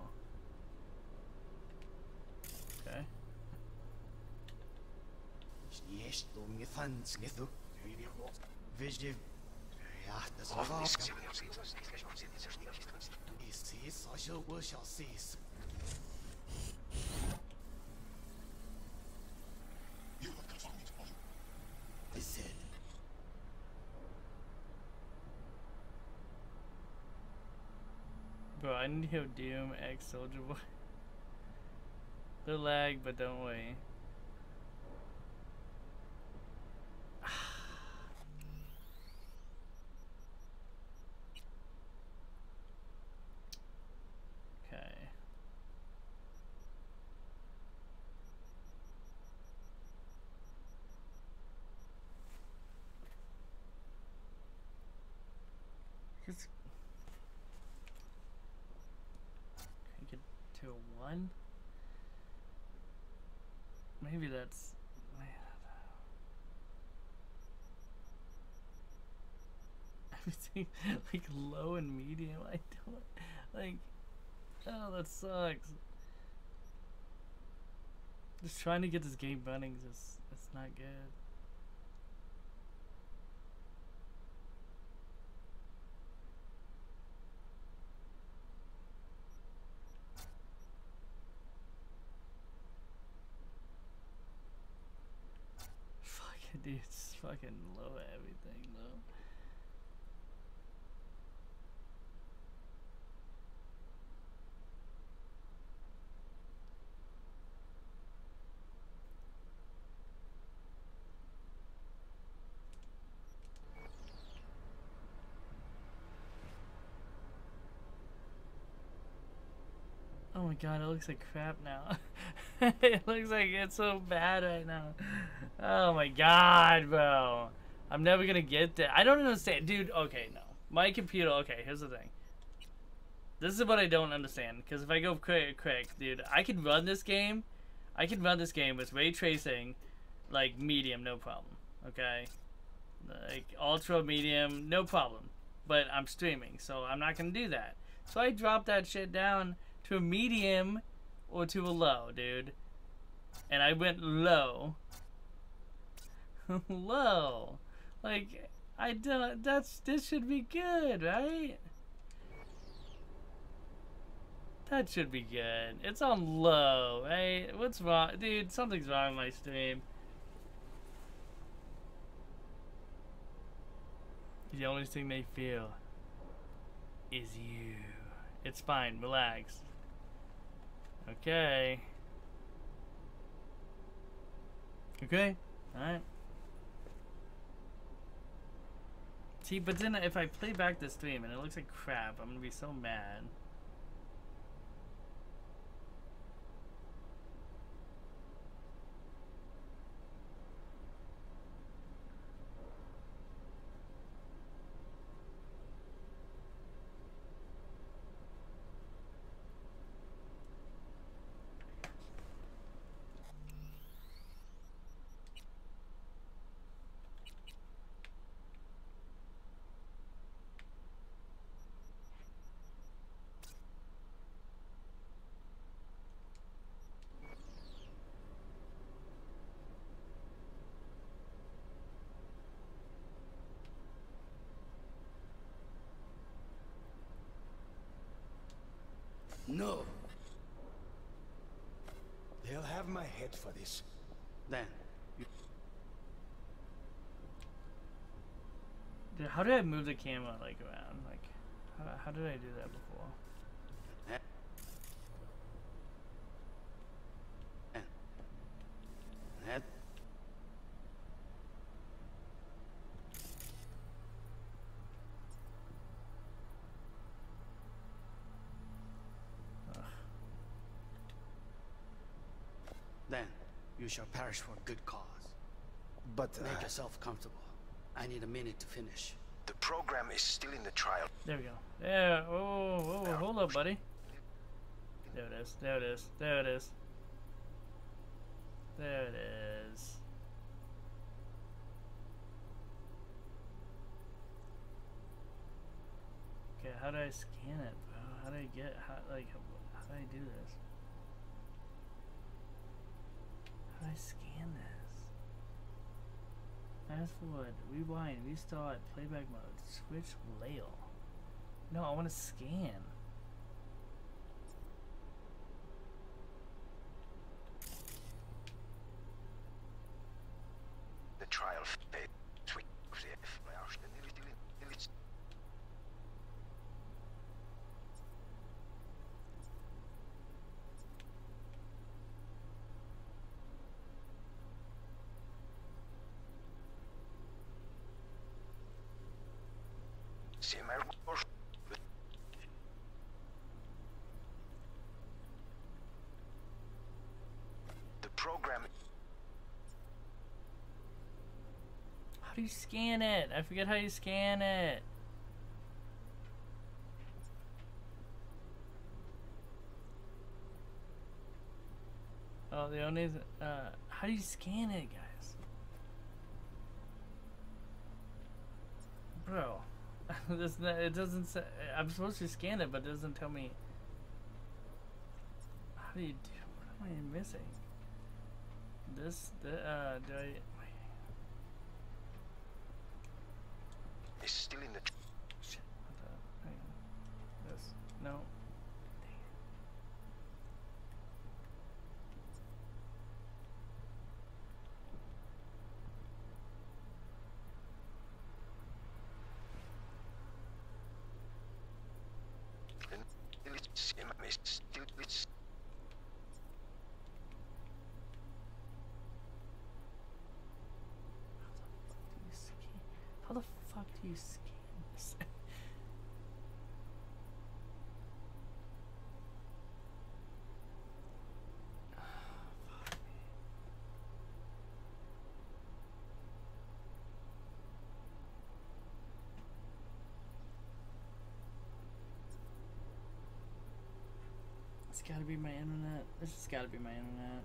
Okay. Vision. You have confirmed it, are you? I said. Bro, I need to hear Doom X Soldier Boy. They're lag, but don't worry. Okay. Just can I get to a one? Maybe that's everything like low and medium. I don't like. Oh, that sucks. Just trying to get this game running is just it's not good. Fucking dude, it's fucking low at everything though. Oh my god, it looks like crap now. It looks like it's so bad right now. Oh my god, bro. I'm never gonna get that. I don't understand. Dude, okay, no. My computer, okay, here's the thing. This is what I don't understand. Because if I go quick, quick, dude, I can run this game. I can run this game with ray tracing, like, medium, no problem. Okay? Like, ultra, medium, no problem. But I'm streaming, so I'm not gonna do that. So I dropped that shit down to a medium or to a low, dude. And I went low. Low. Like, I don't, that's, this should be good, right? That should be good. It's on low, right? What's wrong? Dude, something's wrong with my stream. The only thing they feel is you. It's fine, relax. Okay. Okay, alright. See, but then if I play back the stream and it looks like crap, I'm gonna be so mad. No. They'll have my head for this. Then, you... Dude, how did I move the camera like around? Like, how, how did I do that before? Then, then, then you shall perish for a good cause. But uh, make yourself comfortable. I need a minute to finish. The program is still in the trial. There we go. Yeah. Oh, whoa, whoa, hold up, buddy. There it is. There it is. There it is. There it is. Okay, how do I scan it, bro? How do I get? How like? How do I do this? How do I scan this? Fast forward, rewind, restart, playback mode, switch layout. No, I want to scan. The trial phase. The program. How do you scan it? I forget how you scan it. Oh, the only uh, how do you scan it, guys? Bro, this it doesn't say. I'm supposed to scan it, but it doesn't tell me. How do you do? What am I missing? This, the, uh, do I? It's still in the. Shit. What the? Hang on. This. No. How the fuck do you scan this? It's gotta be my internet. This has gotta be my internet.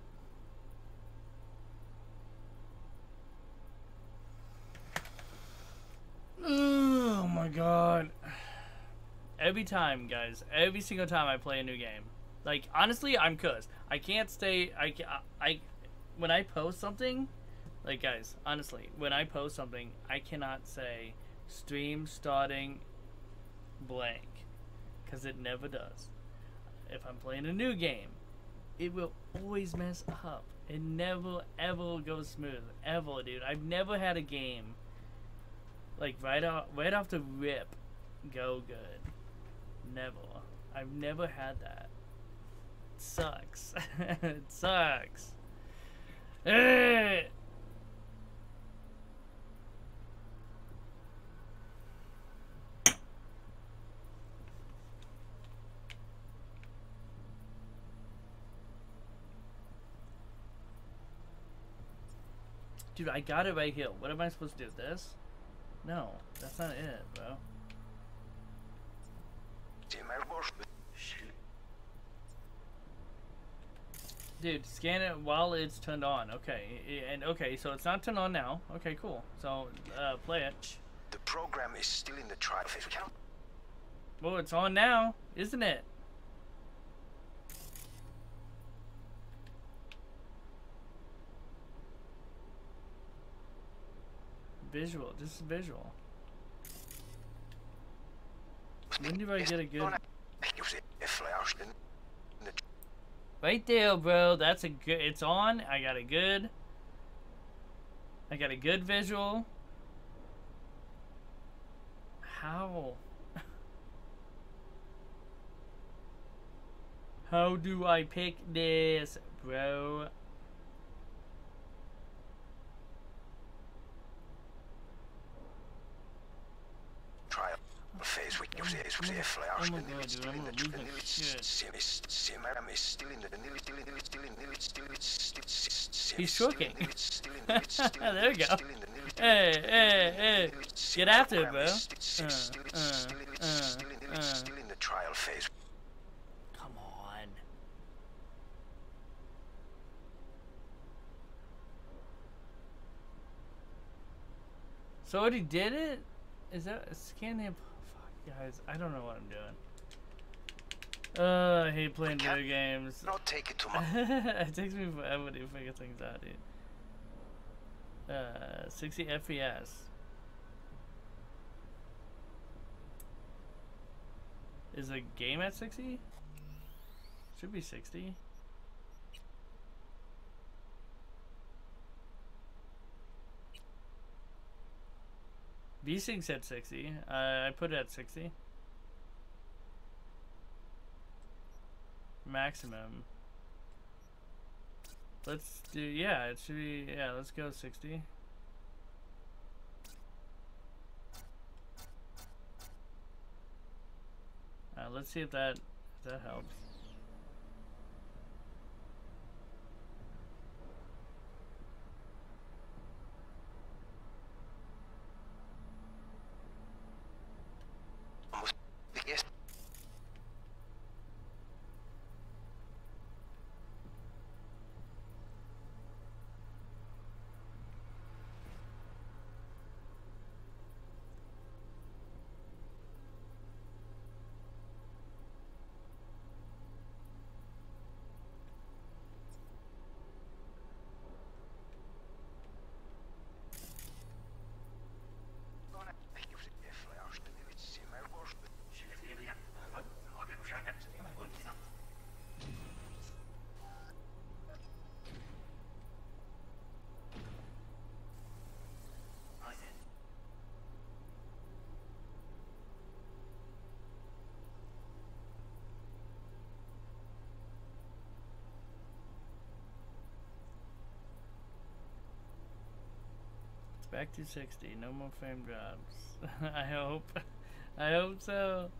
Oh my god. Every time, guys, every single time I play a new game, like, honestly, I'm cussed. I can't stay, I, I, when I post something, like, guys, honestly, when I post something, I cannot say stream starting blank, because it never does. If I'm playing a new game, it will always mess up. It never, ever goes smooth. Ever, dude. I've never had a game like right off, right off the rip, go good. Never. I've never had that. It sucks. It sucks. Eh! Dude, I got it right here. What am I supposed to do? This? No, that's not it, bro. Dude, scan it while it's turned on. Okay, and okay, so it's not turned on now. Okay, cool. So, uh, play it. The program is still in the trial phase. Well, it's on now, isn't it? Visual. This is visual. When do I get a good? Right there, bro. That's a good. It's on. I got a good. I got a good visual. How? How do I pick this, bro? Trial phase. We use it. We use flash. The nil is still in the. The nil is still in the. The nil is still in. The nil is still in. The nil is still in. He's shooking. There we go. Hey, hey, hey! Get after it, bro. Still in the trial phase. Come on. So already did it? Is that a scan the? Fuck, guys, I don't know what I'm doing. Uh, I hate playing video games. Not take it too much. It takes me forever to figure things out, dude. Uh, sixty F P S. Is the game at sixty? Should be sixty. V-Sync's at sixty. Uh, I put it at sixty. Maximum. Let's do, yeah, it should be, yeah, let's go sixty. Uh, let's see if that, if that helps. Back to sixty. No more frame drops. I hope. I hope so.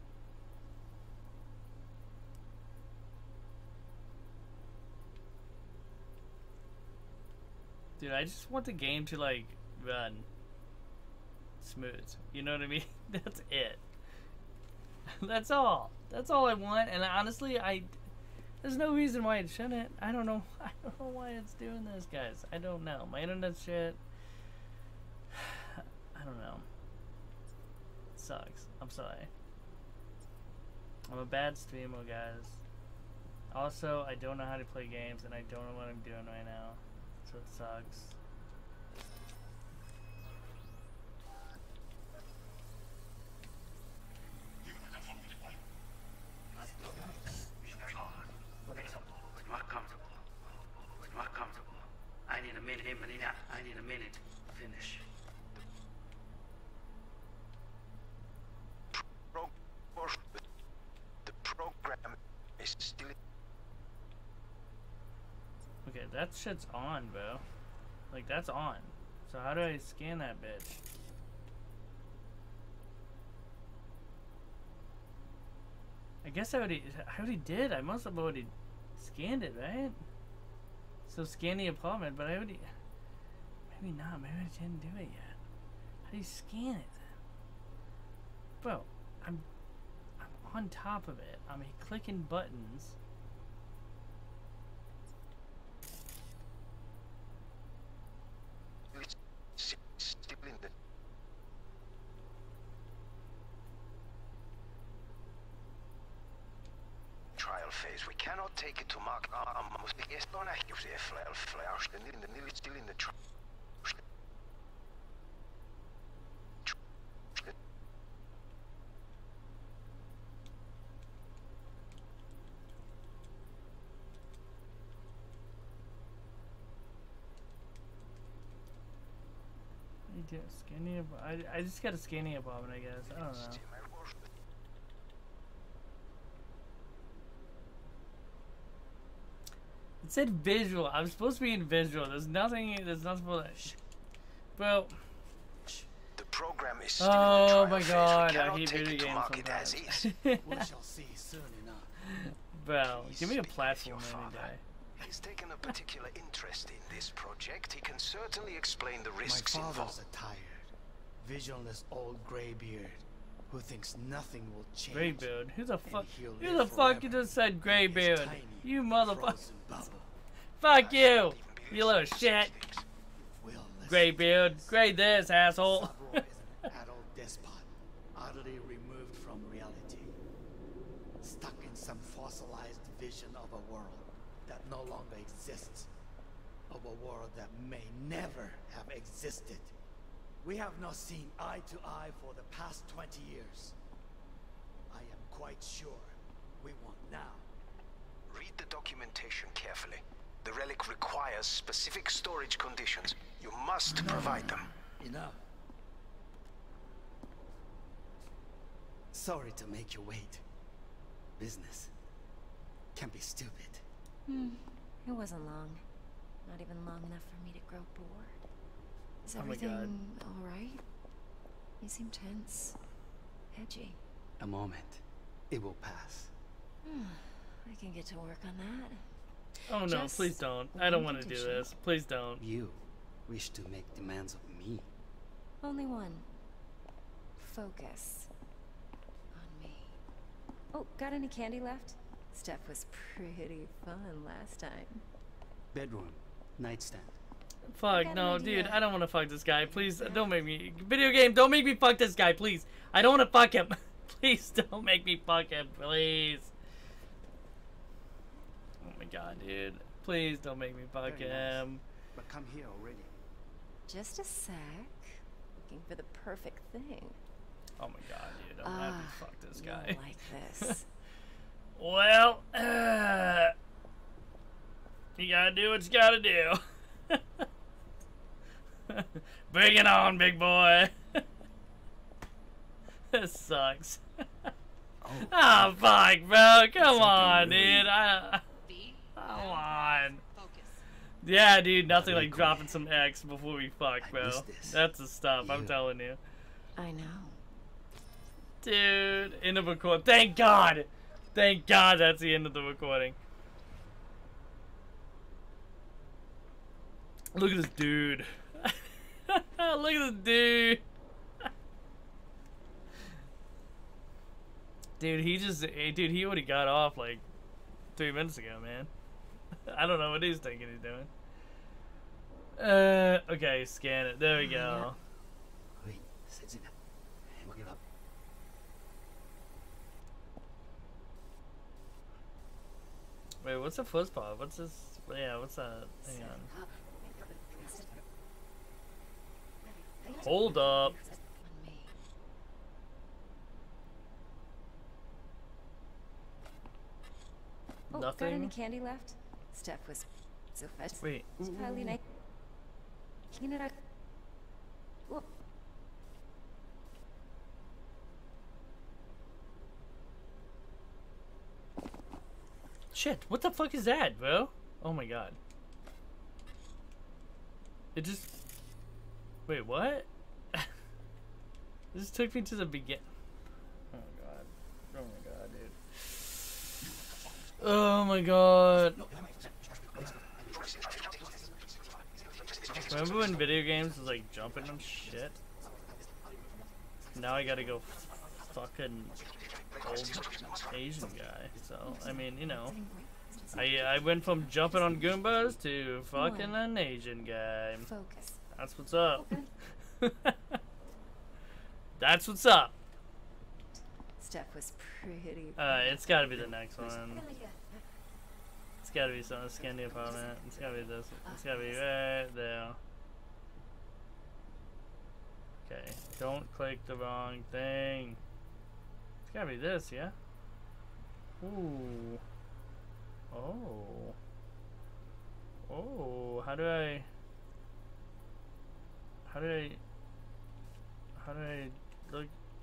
Dude, I just want the game to like run smooth. You know what I mean? That's it. That's all. That's all I want. And honestly, I there's no reason why it shouldn't. I don't know. I don't know why it's doing this, guys. I don't know. My internet's shit. I don't know. It sucks. I'm sorry. I'm a bad streamer, guys. Also, I don't know how to play games, and I don't know what I'm doing right now. So it sucks. Not comfortable. Not comfortable. I need a minute. I need a minute to finish. The program is still. Okay, that shit's on, bro. Like, that's on. So how do I scan that bitch? I guess I already, I already did. I must have already scanned it, right? So scan the apartment, but I already, maybe not. Maybe I didn't do it yet. How do you scan it then? Bro, I'm, I'm on top of it. I'm clicking buttons. Still in the trial phase. We cannot take it to market. Still in the trial. Yeah, scanning. I I just got a scanning apartment, I guess. I don't know. It said visual. I'm supposed to be in visual. There's nothing. There's not supposed to. Bro. The program is still oh in the my trial god! phase. I hate video games sometimes. We shall see soon enough. Bro, give me a platform any day. He's taken a particular interest in this project. He can certainly explain the risks My involved. father's a tired, visionless old graybeard who thinks nothing will change. Graybeard? Who the fuck? he'll Who live the fuck forever you just said graybeard? tiny, You motherfucker! frozen bubble. Fuck you! You little shit! We'll listen. Graybeard, gray this asshole. Sabro is an adult despot, utterly removed from reality, stuck in some fossilized vision of a world that no longer exists. of a world that may never have existed. We have not seen eye to eye for the past twenty years. I am quite sure we want now. Read the documentation carefully. The relic requires specific storage conditions. You must No. provide them. Enough. Sorry to make you wait. Business can be stupid. Hmm. It wasn't long. Not even long enough for me to grow bored. Is Oh my everything God. all right? You seem tense. Edgy. A moment. It will pass. I can get to work on that. Oh no, Just please don't. I don't one want to do condition. this. Please don't. You wish to make demands of me. Only one. Focus on me. Oh, got any candy left? Stuff was pretty fun last time. Bedroom. Nightstand. Fuck, got no, an dude, idea. I don't want to fuck this guy. Please, don't make me... Video game, don't make me fuck this guy, please. I don't want to fuck him. Please don't make me fuck him, please. Oh my god, dude. Please don't make me fuck Very him. nice. But come here already. Just a sec. Looking for the perfect thing. Oh my god, dude, I'm gonna have Ah, to fuck this you'll guy. like this. Well, uh, you gotta do what you gotta do. Bring it on, big boy. This sucks. Oh, Oh, fuck, bro. Come on, really- dude. I, B. come on. Focus. Yeah, dude, nothing Very like good. dropping some X before we fuck, I bro. miss this. That's the stuff, I'm You. telling you. I know. Dude, end of record. Thank God. Thank God that's the end of the recording. Look at this dude. Look at this dude. Dude, he just, eh, dude, he already got off like three minutes ago, man. I don't know what he's thinking he's doing. Uh, okay, scan it. There we go. Wait, sit down. Look it up. Wait, what's the first part? What's this? Yeah, what's that? Hang on. Hold up. On me. Oh, got any Nothing. candy left? Stuff was so fast. Wait. It's probably nice. Can it? Whoa. Shit, what the fuck is that, bro? Oh my god. It just... Wait, what? This took me to the begin... Oh my god. Oh my god, dude. Oh my god. Remember when video games was like jumping on shit? Now I gotta go fucking old Asian guy. So, I mean, you know. I, I went from jumping on Goombas to fucking an Asian guy. Focus. That's what's up. That's what's up. Stuff was pretty. Uh, it's gotta be the next one. It's gotta be some scan the opponent. It's gotta be this. It's gotta be right there. Okay, don't click the wrong thing. It's gotta be this, yeah? Ooh. Oh. Oh, how do I... How do I... How do I look...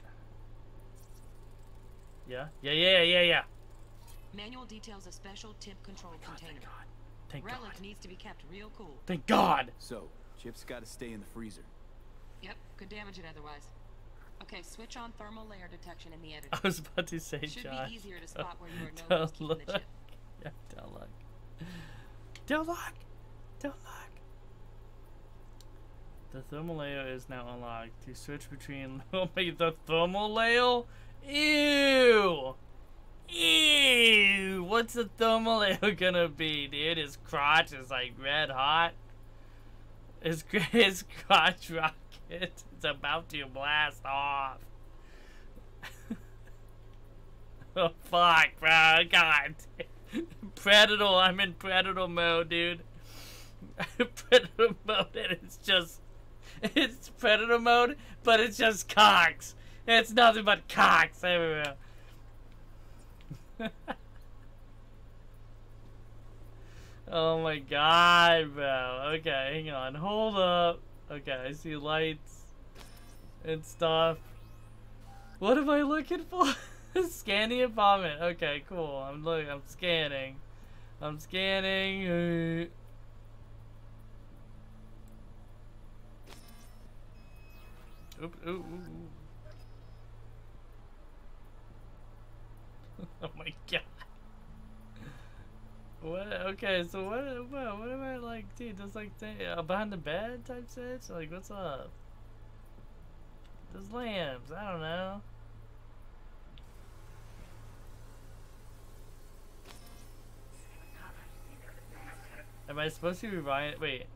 Yeah? Yeah, yeah, yeah, yeah! Manual details a special temp control container. Thank Relic God. needs to be kept real cool. Thank God! So, chips gotta stay in the freezer. Yep, could damage it otherwise. Okay, switch on thermal layer detection in the editor. I was about to say, Should Josh. be easier to spot where you are Don't known as keeping the look. chip. Yeah, don't look. Don't look! Don't look! The thermal layer is now unlocked. To switch between oh my, the thermal layer? Ew! Ew! What's the thermal layer gonna be, dude? His crotch is like red hot. His, his crotch rocket is about to blast off. Oh fuck, bro. God. Predator. I'm in Predator mode, dude. Predator mode, and it's just, it's Predator mode, but it's just cocks. It's nothing but cocks everywhere. Oh my god, bro. Okay, hang on. Hold up. Okay, I see lights and stuff. What am I looking for? Scanning apartment. Okay, cool. I'm looking. I'm scanning. I'm scanning. Oop, ooh, ooh, ooh. Oh my god. What? Okay, so what? What? What am I like, dude? Just like thing, uh, behind the bed type shit. Like, what's up? There's lamps. I don't know. Am I supposed to be buying? Wait.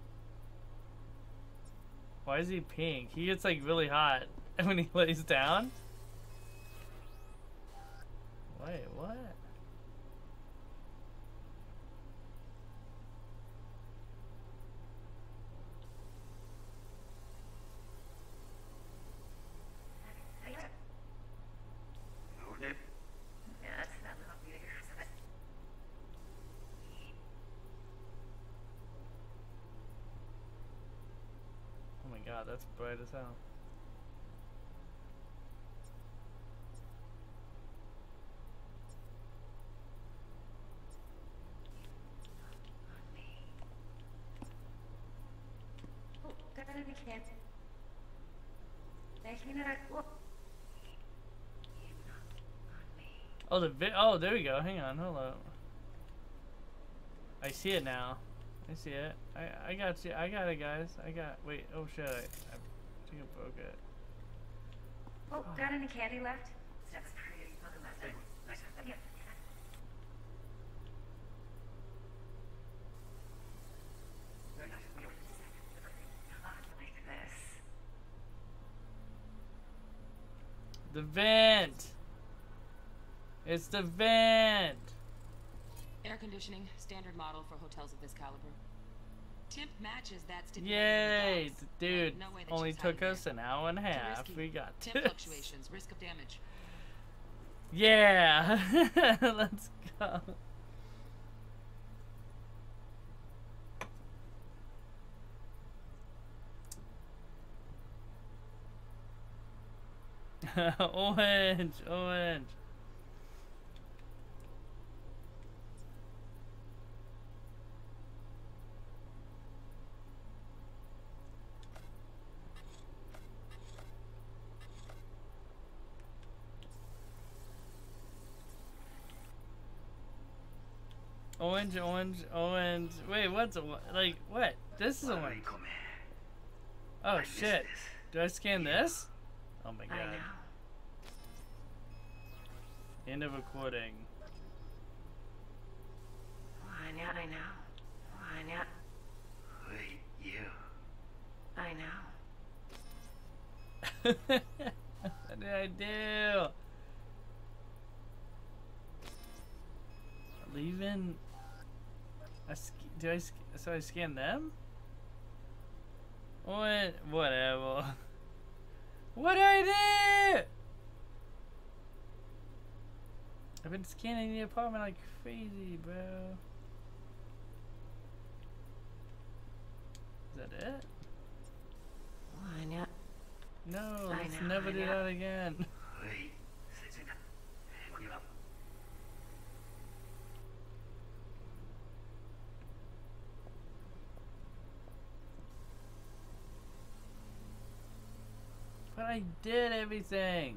Why is he pink? He gets like really hot when he lays down. Wait, what? Oh my god, that's bright as hell. Oh, the vi- oh, there we go. Hang on, hold up. I see it now. I see it. I I got you. I got it, guys. I got. Wait. Oh shit. I, I think I broke it. Oh, got any candy left? Stuff's pretty fucking left. Nice. Yeah. Like this. The vent. It's the vent. Air conditioning, standard model for hotels of this caliber. Temp matches that stipulated. Yay, dude! No way that Only she's took hiding us an hour and a half. risky. We got Temp this. fluctuations, risk of damage. Yeah, let's go. Orange, orange. Orange, orange, orange. Wait, what's a, like what? This is orange. Oh shit! Do I scan this? Oh my god. I know. End of recording. I know. I know. I know. Wait, you. I know. What did I do? Leaving. I sc do I sc so I scan them? What? Whatever. What did I do? I've been scanning the apartment like crazy, bro. Is that it? I know. No, I let's know, never I do know. that again. Wait. But I did everything.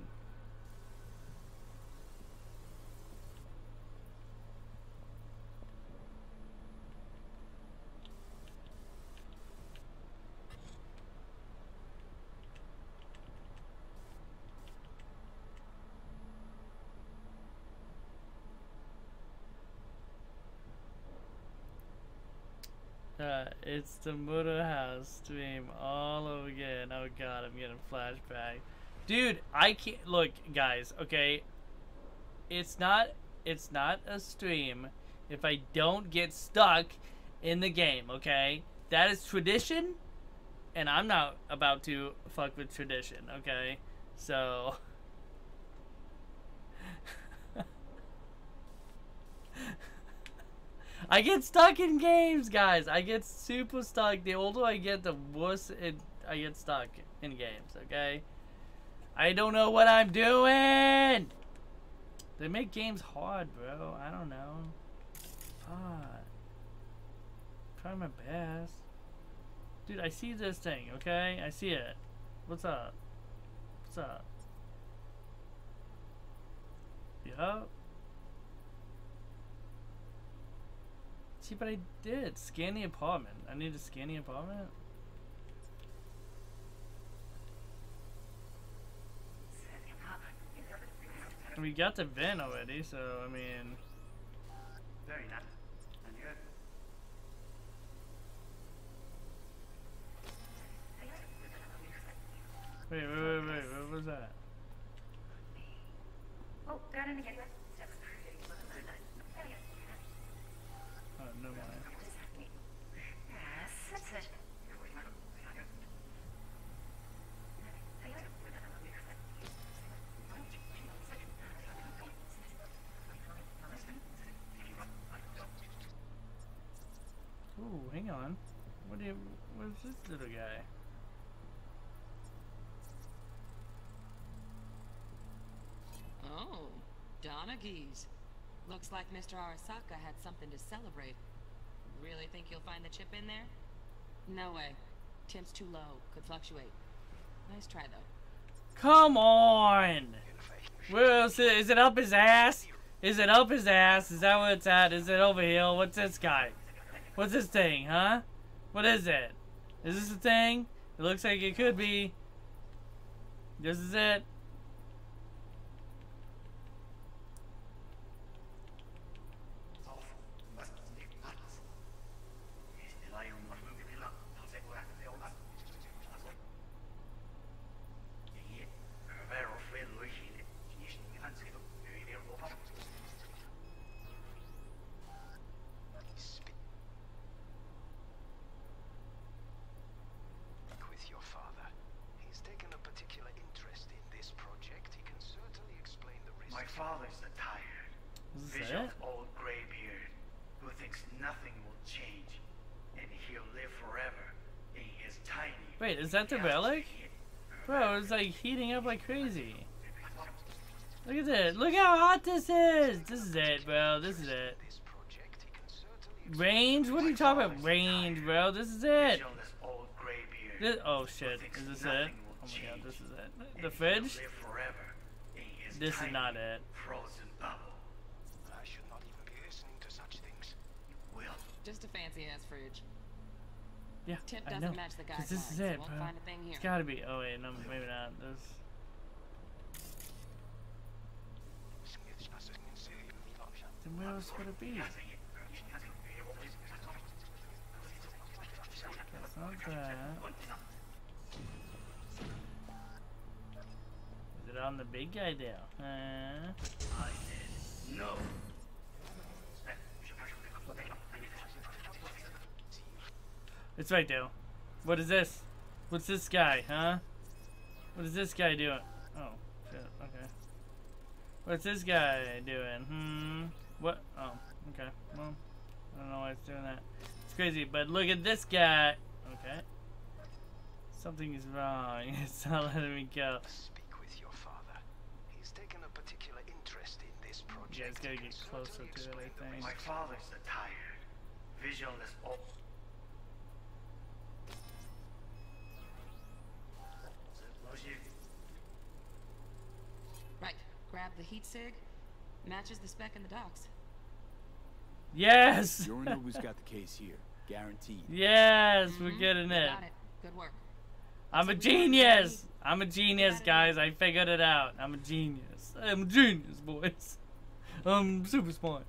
Uh, it's the Murder House stream all over again. Oh god, I'm getting a flashback. Dude, I can't look, guys, okay? It's not it's not a stream if I don't get stuck in the game, okay? That is tradition, and I'm not about to fuck with tradition, okay? So... I get stuck in games, guys. I get super stuck. The older I get, the worse it, I get stuck in games, okay? I don't know what I'm doing! They make games hard, bro. I don't know. Fuck. Try my best. Dude, I see this thing, okay? I see it. What's up? What's up? Yup. See, but I did. Scan the apartment. I need to scan the apartment? We got the vent already, so, I mean... Very nice. And you? Wait, wait, wait, wait, what was that? Oh, got in again. Oh, no mind. Yes, that's it. Ooh, hang on. What do you, where's this little guy? Oh, Donaghy's. Looks like Mister Arasaka had something to celebrate. Really think you'll find the chip in there? No way. Temp's too low. Could fluctuate. Nice try, though. Come on! Where else is, is it up his ass? Is it up his ass? Is that where it's at? Is it over here? What's this guy? What's this thing, huh? What is it? Is this a thing? It looks like it could be. This is it. My father's a tired, visual old graybeard who thinks nothing will change, and he'll live forever in his tiny. Wait, is that the relic? Bro, it's like heating up like crazy. Look at this. Look how hot this is. This is it, bro. This is it. Range? What are you talking about? Range, bro. This is it. This, oh shit. Is this it? Oh my god, this is it. The fridge? This is not it. Frozen bubble. I should not even be listening to such things. Will. Just a fancy ass fridge. Yeah, Tip I doesn't know. match the Cause this is guidelines. it, Won't bro. find a thing here. It's gotta be. Oh wait, no, maybe not. This. Then where else would it be? That's not that. Is it on the big guy there? Uh, I said no. It's right there. What is this? What's this guy, huh? What is this guy doing? Oh, shit, okay. What's this guy doing? Hmm. What? Oh, okay. Well, I don't know why it's doing that. It's crazy, but look at this guy. Okay. Something is wrong. It's not letting me go. Speak with your father. He's taken a particular interest in this project. You guys gotta get closer to it, I think. My father's a tired, visionless old. Right. Grab the heat sig. Matches the spec in the docs. Yes! Yorinobu's got the case here. Guaranteed. Yes, Mm-hmm. we're getting it. Got it. Good work. I'm a genius! I'm a genius, guys. I figured it out. I'm a genius. I'm a genius, boys. I'm super smart.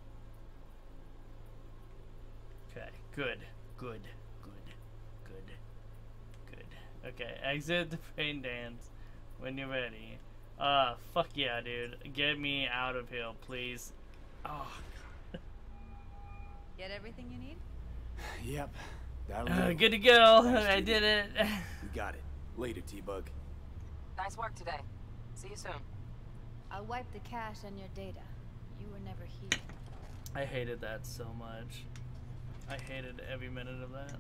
Okay, good. Good. Good. Good. Good. Okay, exit the pain dance when you're ready. Uh, fuck yeah, dude. Get me out of here, please. Oh, Get everything you need? Yep. Uh, good to go. I did it. We got it. Later, T-Bug. Nice work today. See you soon. I'll wipe the cache and your data. You were never here. I hated that so much. I hated every minute of that.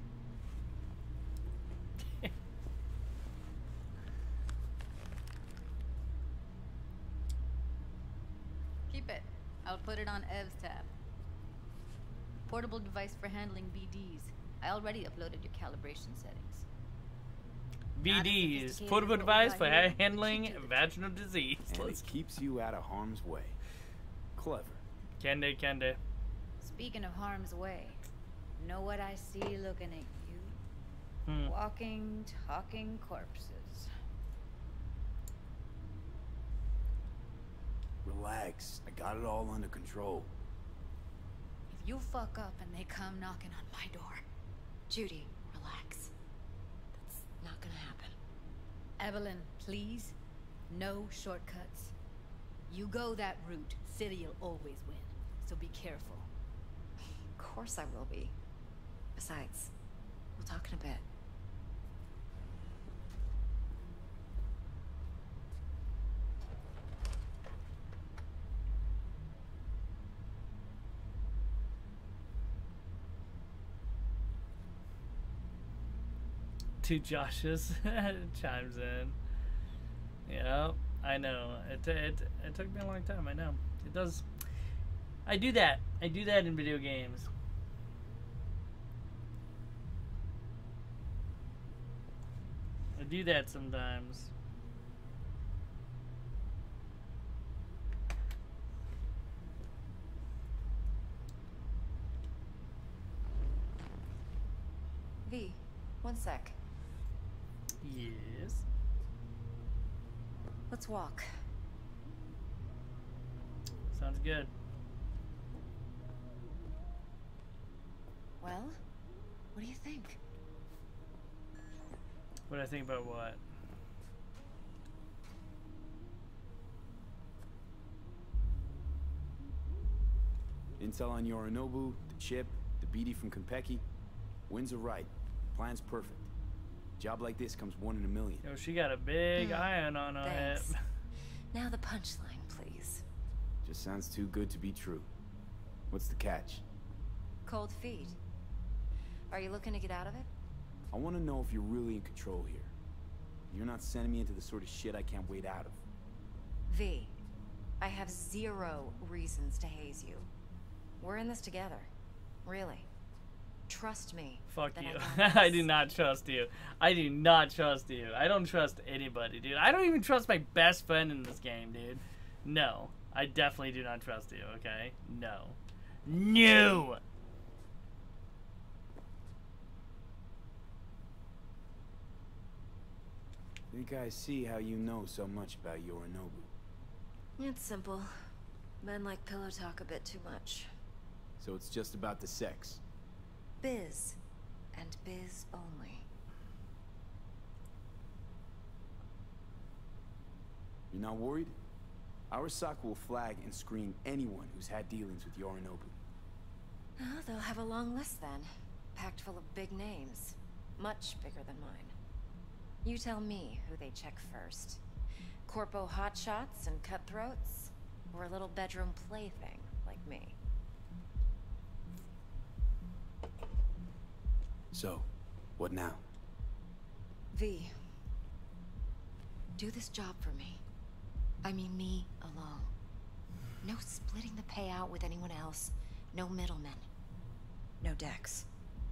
Keep it. I'll put it on Ev's tab. Portable device for handling B Ds. I already uploaded your calibration settings. B Ds, portable device for handling vaginal disease. And it keeps you out of harm's way. Clever. Kende, Kende. Speaking of harm's way, know what I see looking at you? Hmm. Walking, talking corpses. Relax. I got it all under control. If you fuck up and they come knocking on my door. Judy, relax. That's not gonna happen. Evelyn, please. No shortcuts. You go that route, City'll always win. So be careful. Of course I will be. Besides, we'll talk in a bit. Two Joshes chimes in. Yeah, I know. It, it it took me a long time. I know. It does. I do that. I do that in video games. I do that sometimes. V, one sec. Yes. Let's walk. Sounds good. Well, what do you think? What do I think about what? Intel on Yorinobu, the chip, the B D from Konpeki. Winds are right. Plan's perfect. Job like this comes one in a million. Yo, she got a big Mm, iron on her head. Thanks. Now the punchline, please. Just sounds too good to be true. What's the catch? Cold feet. Are you looking to get out of it? I want to know if you're really in control here. You're not sending me into the sort of shit I can't wait out of. V, I have zero reasons to haze you. We're in this together. Really. Trust me. Fuck that you. I got I this. do not trust you. I do not trust you. I don't trust anybody, dude. I don't even trust my best friend in this game, dude. No. I definitely do not trust you, okay? No. No! Think I see how you know so much about Yorinobu. It's simple. Men like pillow talk a bit too much. So it's just about the sex. Biz. And biz only. You're not worried? Arasaka will flag and screen anyone who's had dealings with Yorinobu. Oh, they'll have a long list then. Packed full of big names. Much bigger than mine. You tell me who they check first. Corpo hotshots and cutthroats? Or a little bedroom plaything like me? So, what now? V. Do this job for me. I mean me alone. No splitting the payout with anyone else. No middlemen. No decks.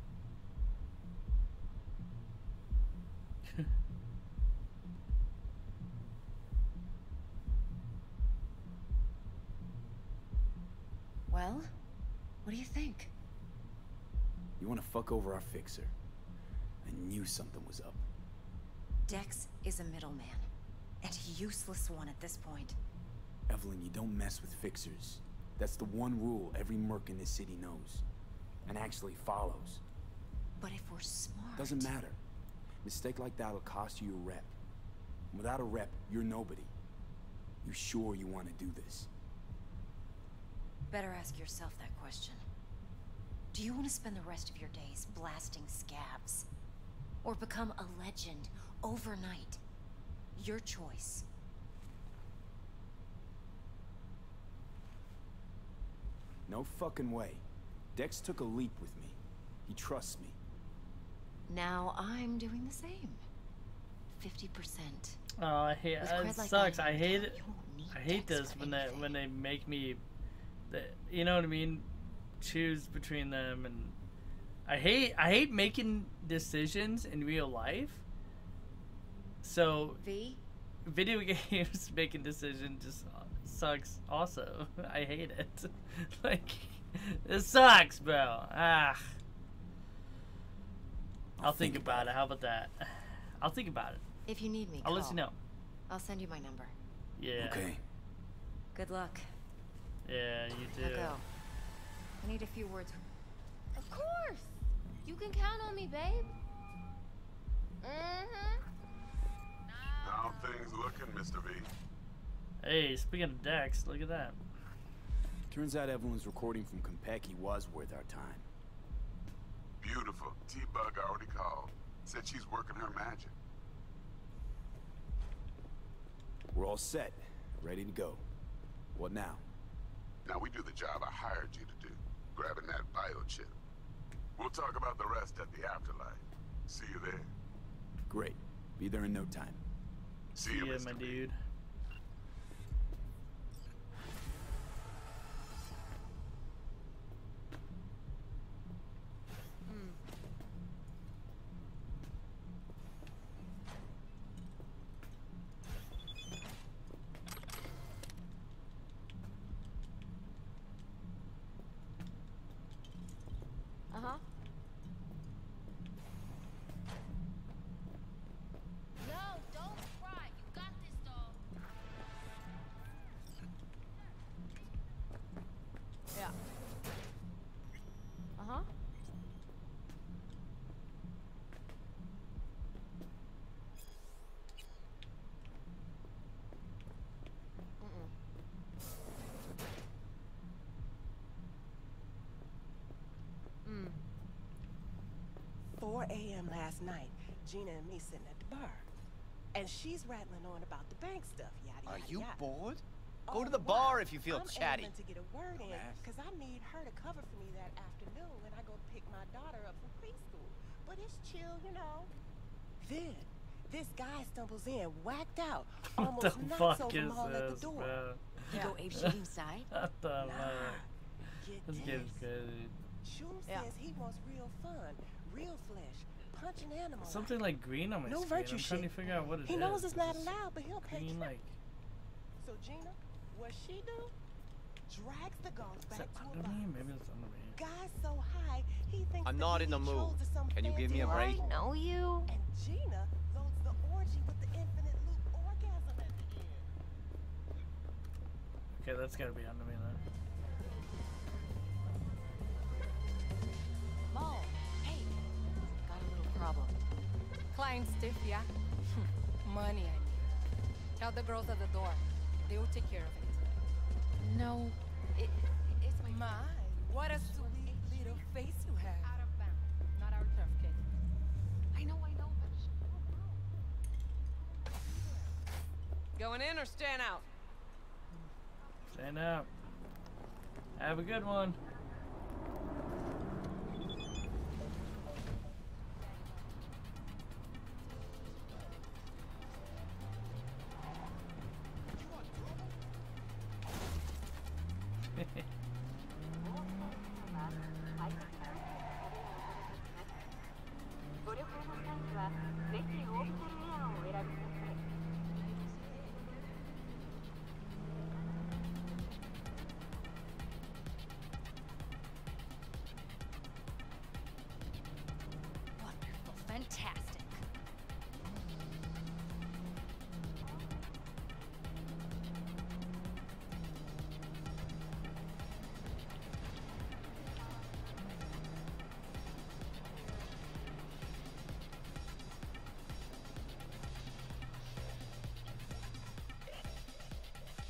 Well, what do you think? You want to fuck over our fixer? I knew something was up. Dex is a middleman. And a useless one at this point. Evelyn, you don't mess with fixers. That's the one rule every merc in this city knows. And actually follows. But if we're smart... Doesn't matter. Mistake like that'll cost you your rep. And without a rep, you're nobody. You sure you want to do this? Better ask yourself that question. Do you want to spend the rest of your days blasting scabs? Or become a legend overnight? Your choice. No fucking way. Dex took a leap with me. He trusts me. Now I'm doing the same. fifty percent. Oh, I hate it. Sucks. I hate it. I hate this when they when they make me, the, you know what I mean, choose between them, and I hate I hate making decisions in real life. So V? Video games making decisions just sucks. Also, I hate it. Like, it sucks, bro. Ah. I'll, I'll think, think about, about it. it. How about that? I'll think about it. If you need me, I'll call. let you know. I'll send you my number. Yeah. Okay. Good luck. Yeah, you do. Now go. I need a few words. Of course. You can count on me, babe. Mm-hmm. How things looking, Mister V? Hey, speaking of Dex, look at that. Turns out Evelyn's recording from Compeki was worth our time. Beautiful. T-Bug already called. Said she's working her magic. We're all set. Ready to go. What now? Now we do the job I hired you to do. Grabbing that biochip. We'll talk about the rest at the afterlife. See you there. Great. Be there in no time. See, See you, ya, my dude. Uh-huh. No, don't cry. You got this, dog. Yeah. Uh-huh. Mm-mm. Mm. four A M last night, Gina and me sitting at the bar. And she's rattling on about the bank stuff, yada, yada, Are you yada. bored? Oh, Go to the wow. bar if you feel I'm chatty. aiming to get a word in, Relax. because I need her to cover for me that afternoon when I go pick my daughter up from preschool. But it's chill, you know. Then, this guy stumbles in, whacked out, What the almost knocks fuck over is Maul at this, the door. bro? You go apeshit inside? What the Nah, fuck? get This this. game's crazy. Shum Yeah. says he wants real fun, real flesh, punching animals. Something like green on my No screen. virtue I'm trying to shit. figure out what it is. He knows it's not Is this allowed, but he'll pay green, trip. like, So Gina, what she do? Drags the ghost is back that to a under box. me? Maybe it's under me. Guy's so high, he thinks I'm that not he in the controls mood. to some Can you give me a fancy break? line. know you. And Gina loads the orgy with the infinite loop orgasm at the end. Okay, that's gotta be under me then. Maul, hey. Got a little problem. Client stiff, yeah? Money, I mean. Tell the girls at the door. They will take care of it. No, it, it's my... My, what a sweet little face you have. Out of bounds. Not our turf, kid. I know, I know, but... Going in or staying out? Stand out. Have a good one. Wonderful. Fantastic.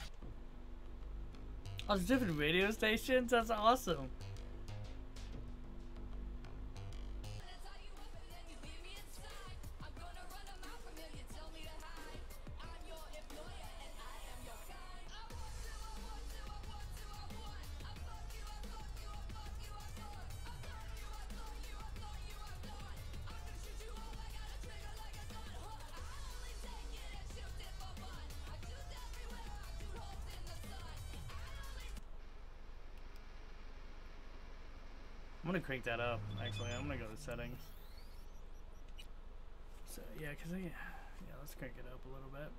Oh, there's different radio stations? That's awesome. gonna crank that up. Actually, I'm gonna go to settings. So yeah, cause I, yeah, let's crank it up a little bit.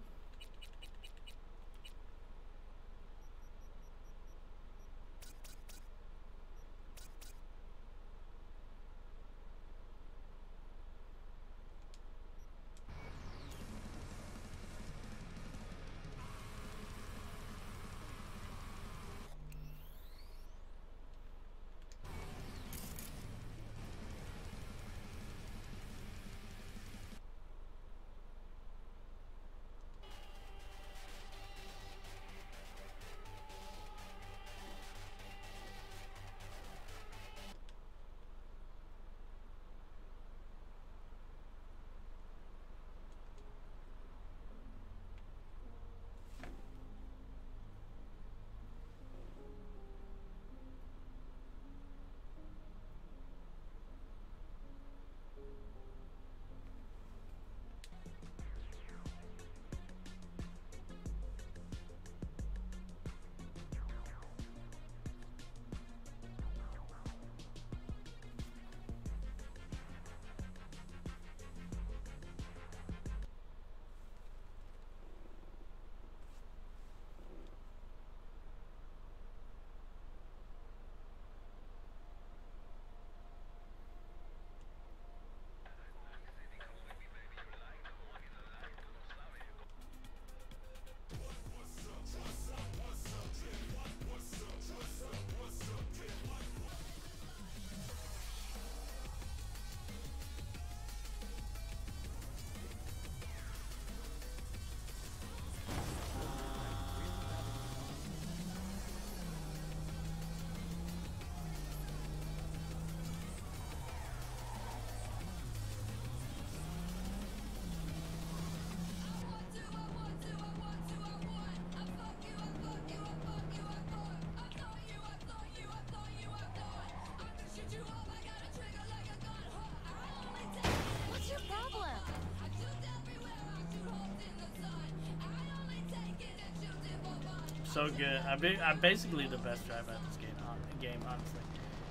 So good. I'm, ba I'm basically the best driver at this game, game honestly.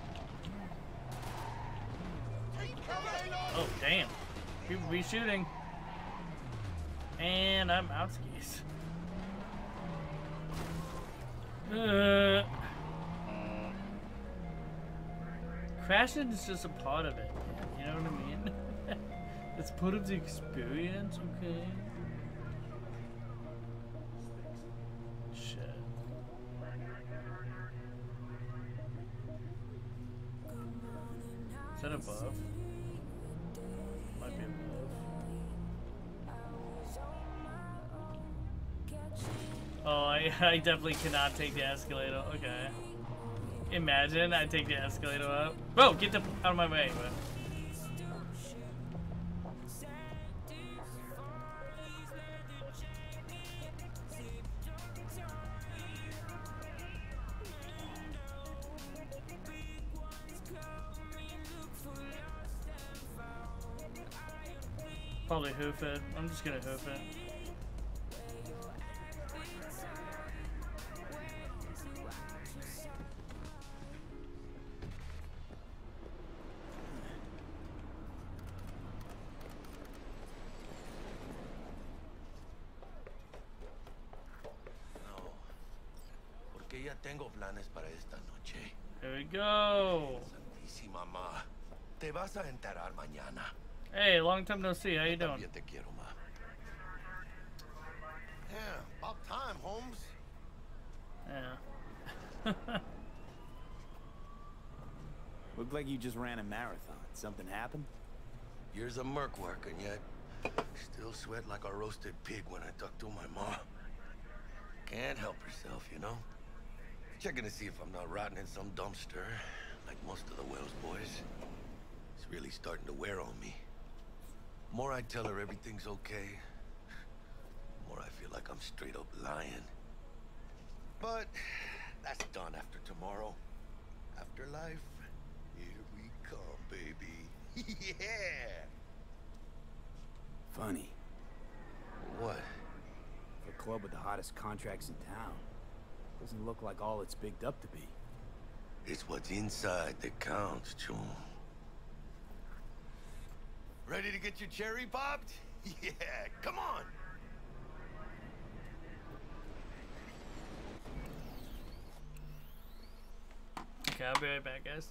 Oh, damn. People be shooting. And I'm out skis. Uh, crashing is just a part of it, man. You know what I mean? It's part of the experience, okay? Shit. Is that above? Might be above. Oh, I, I definitely cannot take the escalator. Okay. Imagine I take the escalator up. Bro, get the out of my way, bro. Probably hoof it. I'm just gonna hoof it. Porque ya tengo planes para esta noche. Here we go. Santísima ma. Te vas a enterar mañana. Hey, long time no see. How you doing? Te quiero, ma. Yeah, about time, Holmes. Yeah. Looked like you just ran a marathon. Something happened? Years of merc work, and yet still sweat like a roasted pig when I talk to my ma. Can't help herself, you know? Checking to see if I'm not rotting in some dumpster, like most of the Wells boys. It's really starting to wear on me. More I tell her everything's okay, more I feel like I'm straight up lying. But that's done after tomorrow. Afterlife, here we come, baby. Yeah! Funny. What? For a club with the hottest contracts in town. Doesn't look like all it's bigged up to be. It's what's inside that counts, Chum. Ready to get your cherry popped? Yeah, come on. Okay, I'll be right back, guys.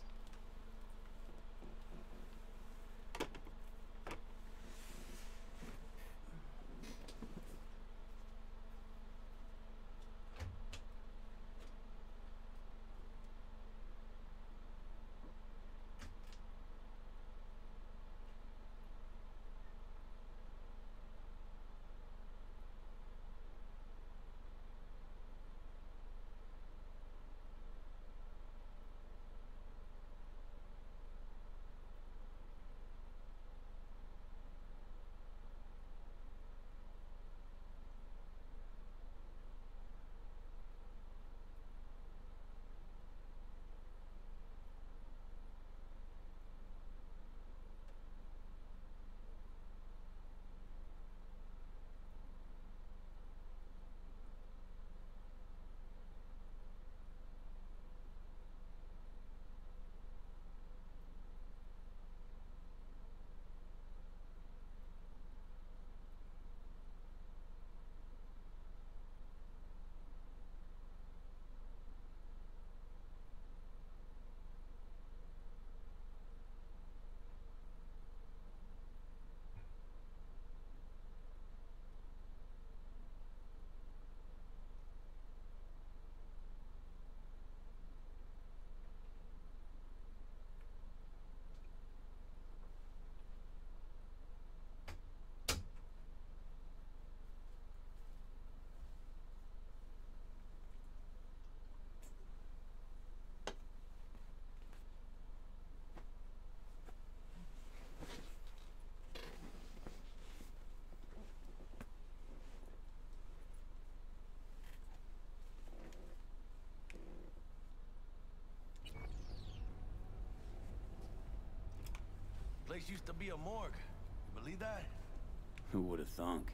Place used to be a morgue. You believe that? Who would have thunk?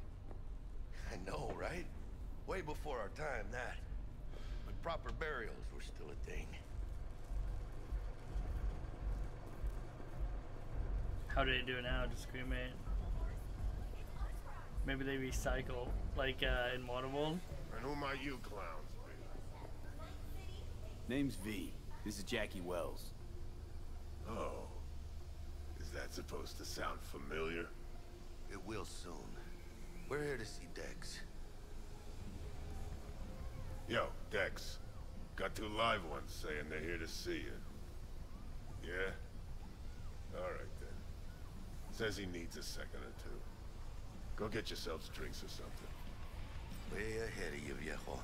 I know, right? Way before our time, that. But proper burials were still a thing. How do they do it now? Just cremate? Maybe they recycle, like uh, in Waterworld. And who might you clowns be? Name's V. This is Jackie Wells. Oh. Is that supposed to sound familiar? It will soon. We're here to see Dex. Yo, Dex. Got two live ones saying they're here to see you. Yeah? Alright then. Says he needs a second or two. Go get yourselves drinks or something. Way ahead of you, viejo.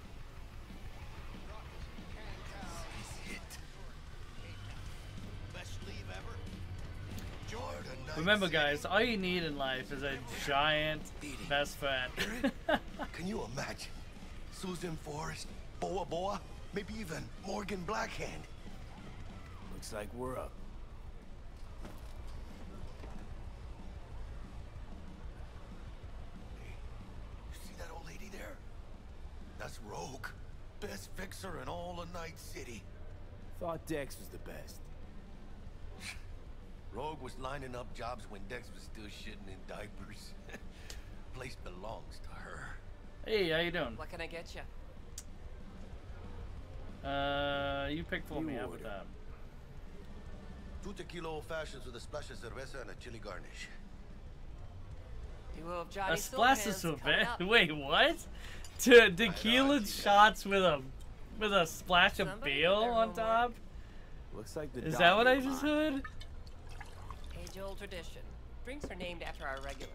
He's hit. Best leave ever. Remember, guys, all you need in life is a giant best friend. Can you imagine? Susan Forrest, Boa Boa, maybe even Morgan Blackhand. Looks like we're up. Hey, you see that old lady there? That's Rogue. Best fixer in all of Night City. Thought Dex was the best. Rogue was lining up jobs when Dex was still shitting in diapers. Place belongs to her. Hey, how you doing? What can I get you? Uh, you pick for You me. How about order. that? Two tequila old fashions with a splash of cerveza and a chili garnish. Duo of A Johnny splash of Silverhands coming up. Sylvan. Wait, what? To tequila shots with a with a splash of Somebody Brio did their on homework. top? Looks like the Is that what I doctor just line. heard? Age-old tradition. Drinks are named after our regulars.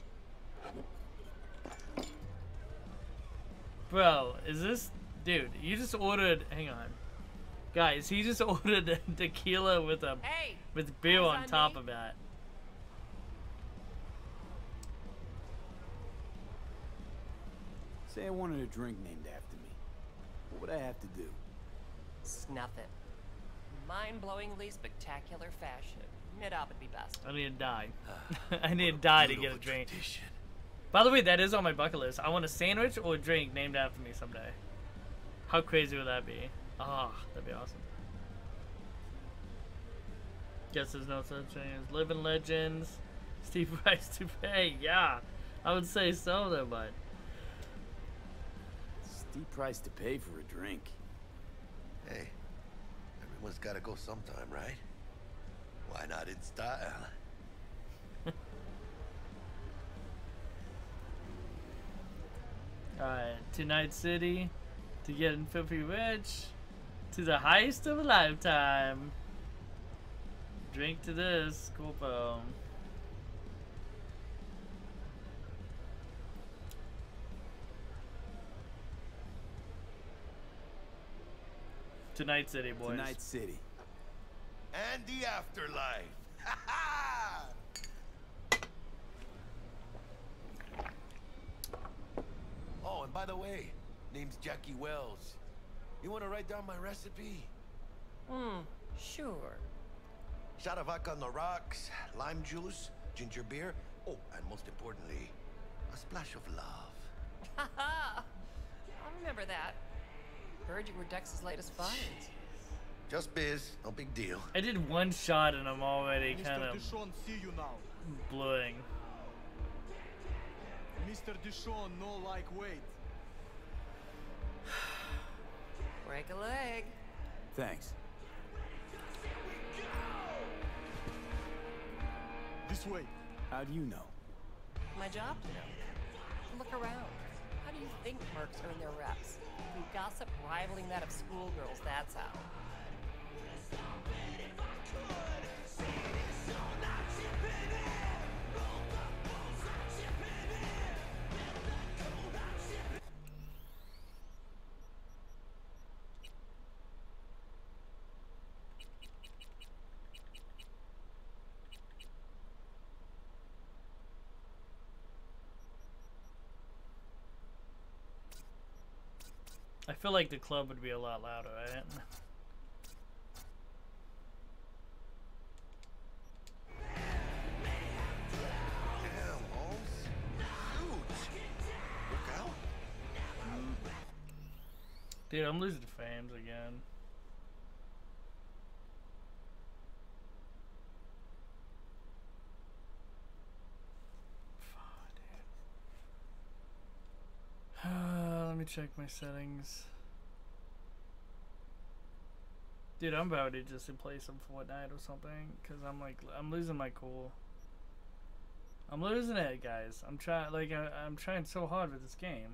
Bro, is this dude? You just ordered. Hang on, guys. He just ordered tequila with a Hey, with beer on eyes on top me. of that. Say I wanted a drink named after me. What would I have to do? Snuff it. Mind-blowingly spectacular fashion. Mid-op would be best. I need to die. I need to die to get a drink. By the way, that is on my bucket list. I want a sandwich or a drink named after me someday. How crazy would that be? Ah, oh, that'd be awesome. Guess there's no such thing as living legends. Steep price to pay. Yeah, I would say so though, but Steep price to pay for a drink. Hey, everyone's got to go sometime, right? Why not in style? Alright, to Night City, to getting filthy rich, to the heist of a lifetime. Drink to this, Corpo. To Night City, boys. To Night City. And the afterlife. Ha ha! Oh, and by the way, name's Jackie Wells. You want to write down my recipe? Hmm, sure. Shot of vodka on the rocks, lime juice, ginger beer. Oh, and most importantly, a splash of love. Haha! I'll remember that. Heard you were Dex's latest find. Just biz, no big deal. I did one shot and I'm already kind of Mister Dishon, see you now. blowing. Mister Dishon, no like wait. Break a leg. Thanks. This way. How do you know? My job to know. Look around. How do you think mercs earn their reps? Through gossip rivaling that of schoolgirls, that's how. I feel like the club would be a lot louder, right? Damn, Holmes. Huge. Look out. Dude, I'm losing frames again. Uh, let me check my settings. Dude, I'm about to just play some Fortnite or something, cause I'm like, I'm losing my cool. I'm losing it, guys. I'm trying, like, I, I'm trying so hard with this game.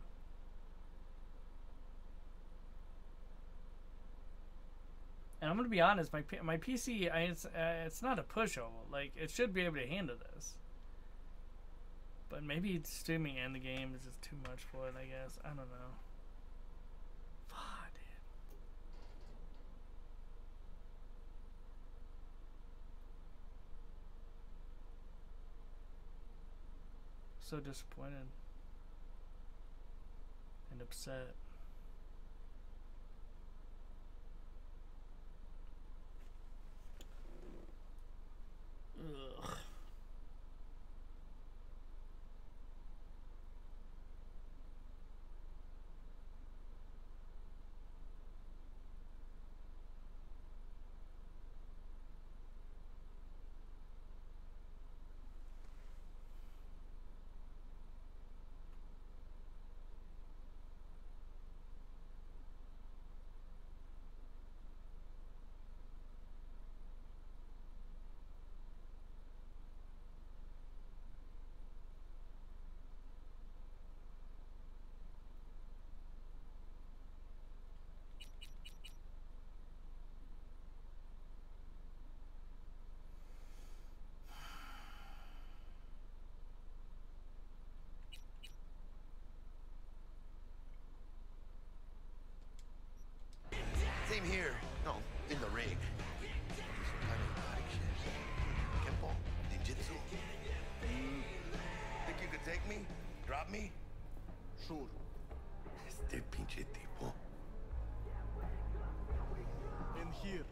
And I'm gonna be honest, my P my P C, I, it's uh, it's not a pushover. Like, it should be able to handle this. But maybe streaming and the game is just too much for it, I guess. I don't know. Fuck, dude. So disappointed. And upset. Ugh. Same here. No, in the ring. Some kind of exotic shit. Kempo? Ninjutsu? Mm. Think you could take me? Drop me? Sure. Este pinche tipo. In here.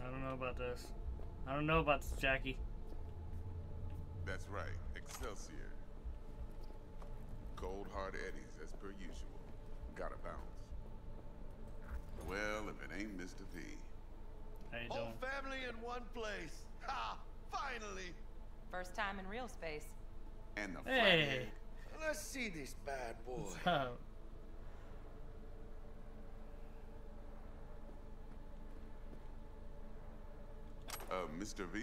I don't know about this. I don't know about this, Jackie. That's right, Excelsior. Cold hard eddies as per usual. Gotta bounce. Well, if it ain't Mister V. How you Whole doing? family in one place. Ha! Finally. First time in real space. And the Hey. flathead. Let's see this bad boy. What's up? Uh, Mister V?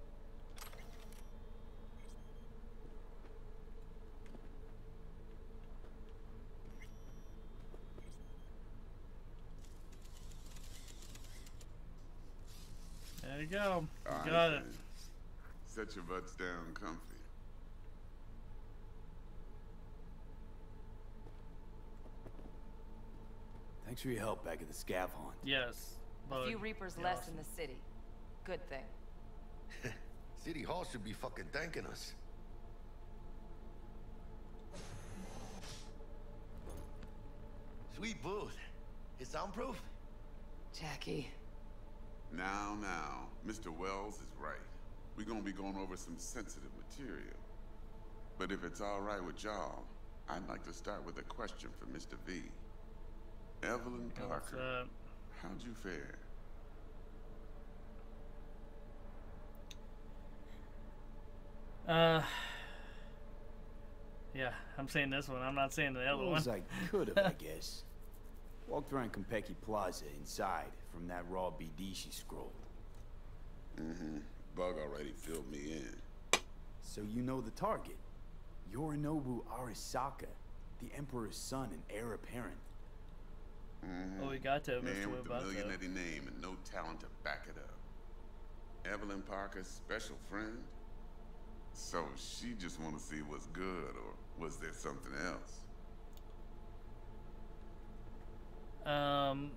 There you go. You All got right, it. then. Set your butts down comfy. Thanks for your help back at the scav hunt. Yes. A few Reapers Yeah, less awesome. in the city. Good thing. City Hall should be fucking thanking us. Sweet booth. It's soundproof? Jackie. Now, now, Mister Wells is right. We're gonna be going over some sensitive material. But if it's all right with y'all, I'd like to start with a question for Mister V. Evelyn What's Parker, up? how'd you fare? Uh, yeah, I'm saying this one. I'm not saying the other Well one. as I could have, I guess. Walked around Konpeki Plaza inside from that raw B D she scrolled. Mm-hmm. Bug already filled me in. So you know the target. Yorinobu Arasaka, the Emperor's son and heir apparent. Mm-hmm. Oh, we got to, Mister Man with a Wabata. millionaire name and no talent to back it up. Evelyn Parker's special friend? So she just want to see what's good, or was there something else? Um.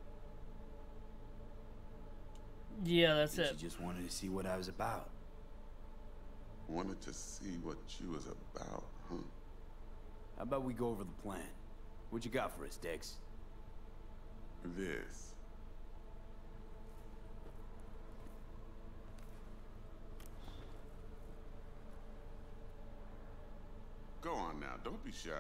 Yeah, that's Guess it. you just wanted to see what I was about. Wanted to see what you was about, huh? How about we go over the plan? What you got for us, Dex? This. Go on now, don't be shy.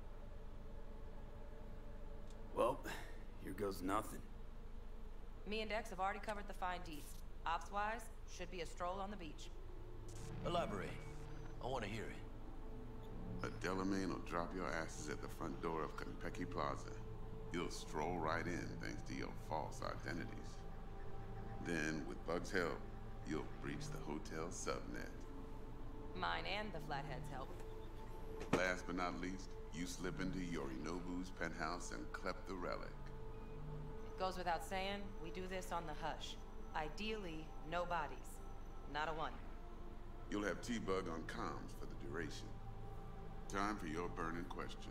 Well, here goes nothing. Me and Dex have already covered the fine deeds. Ops-wise, should be a stroll on the beach. Elaborate. I want to hear it. A Delamain will drop your asses at the front door of Konpeki Plaza. You'll stroll right in thanks to your false identities. Then, with Bug's help, you'll breach the hotel subnet. Mine and the Flathead's help. Last but not least, you slip into Yorinobu's penthouse and clep the relic. Goes without saying, we do this on the hush. Ideally, no bodies. Not a one. You'll have T-Bug on comms for the duration. Time for your burning questions.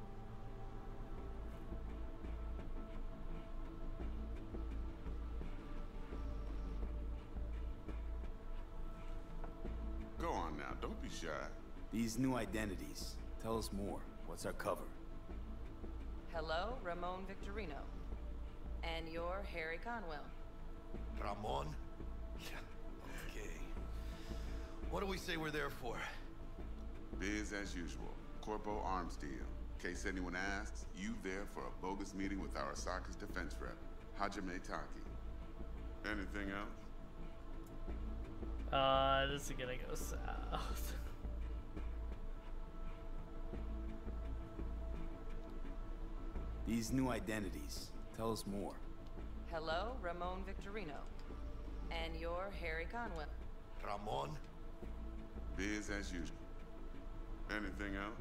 Go on now, don't be shy. These new identities. Tell us more. What's our cover? Hello, Ramon Victorino. And you're Harry Conwell. Ramon? Yeah, okay. What do we say we're there for? Biz as usual. Corpo arms deal. In case anyone asks, you there for a bogus meeting with Arasaka's defense rep, Hajime Taki. Anything else? Uh, this is gonna go south. These new identities. Tell us more. Hello, Ramon Victorino. And you're Harry Conwell. Ramon? Biz as usual. Anything else?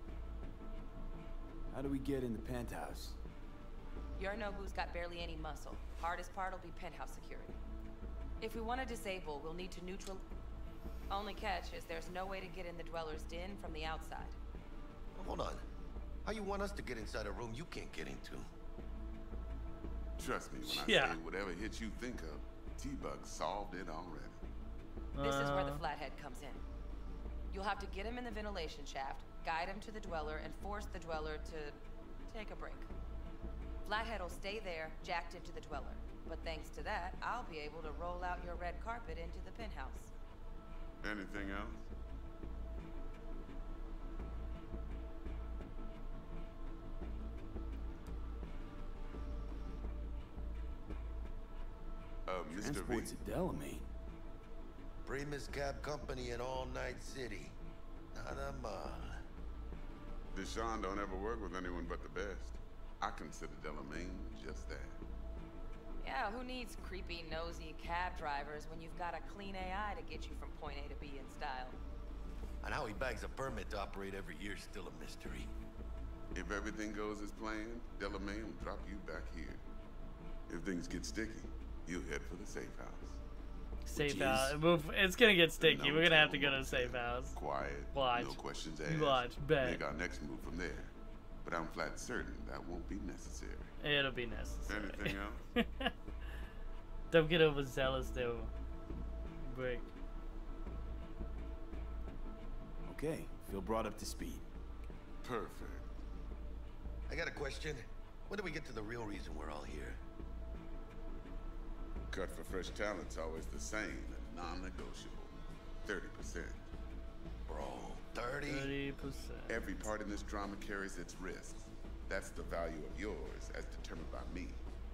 How do we get in the penthouse? Yorinobu's got barely any muscle. Hardest part will be penthouse security. If we want to disable, we'll need to neutral... Only catch is there's no way to get in the Dweller's Den from the outside. Hold on. How you want us to get inside a room you can't get into? Trust me when I Yeah. say whatever hit you think of, T-Bug solved it already. This is where the Uh, Flathead comes in. You'll have to get him in the ventilation shaft, guide him to the Dweller, and force the Dweller to take a break. Flathead will stay there, jacked into the Dweller. But thanks to that, I'll be able to roll out your red carpet into the penthouse. Anything else? Uh, Mister V. Transport's a Delamain. Primus Cab Company in All Night City. Nada mal. Deshaun don't ever work with anyone but the best. I consider Delamain just that. Yeah, who needs creepy, nosy cab drivers when you've got a clean A I to get you from point A to B in style? And how he bags a permit to operate every year is still a mystery. If everything goes as planned, Delamain will drop you back here. If things get sticky, you'll head for the safe house. Safe house. It's gonna get sticky. We're gonna have to go to the safe house. Quiet. Watch. No questions asked. Watch. Bet. Make our next move from there. But I'm flat certain that won't be necessary. It'll be necessary. Anything else? Don't get overzealous though. Break. Okay, feel brought up to speed. Perfect. I got a question. When do we get to the real reason we're all here? Cut for fresh talent's always the same and non-negotiable. thirty percent. Bro, thirty? thirty percent. Every part in this drama carries its risks. That's the value of yours as determined by me.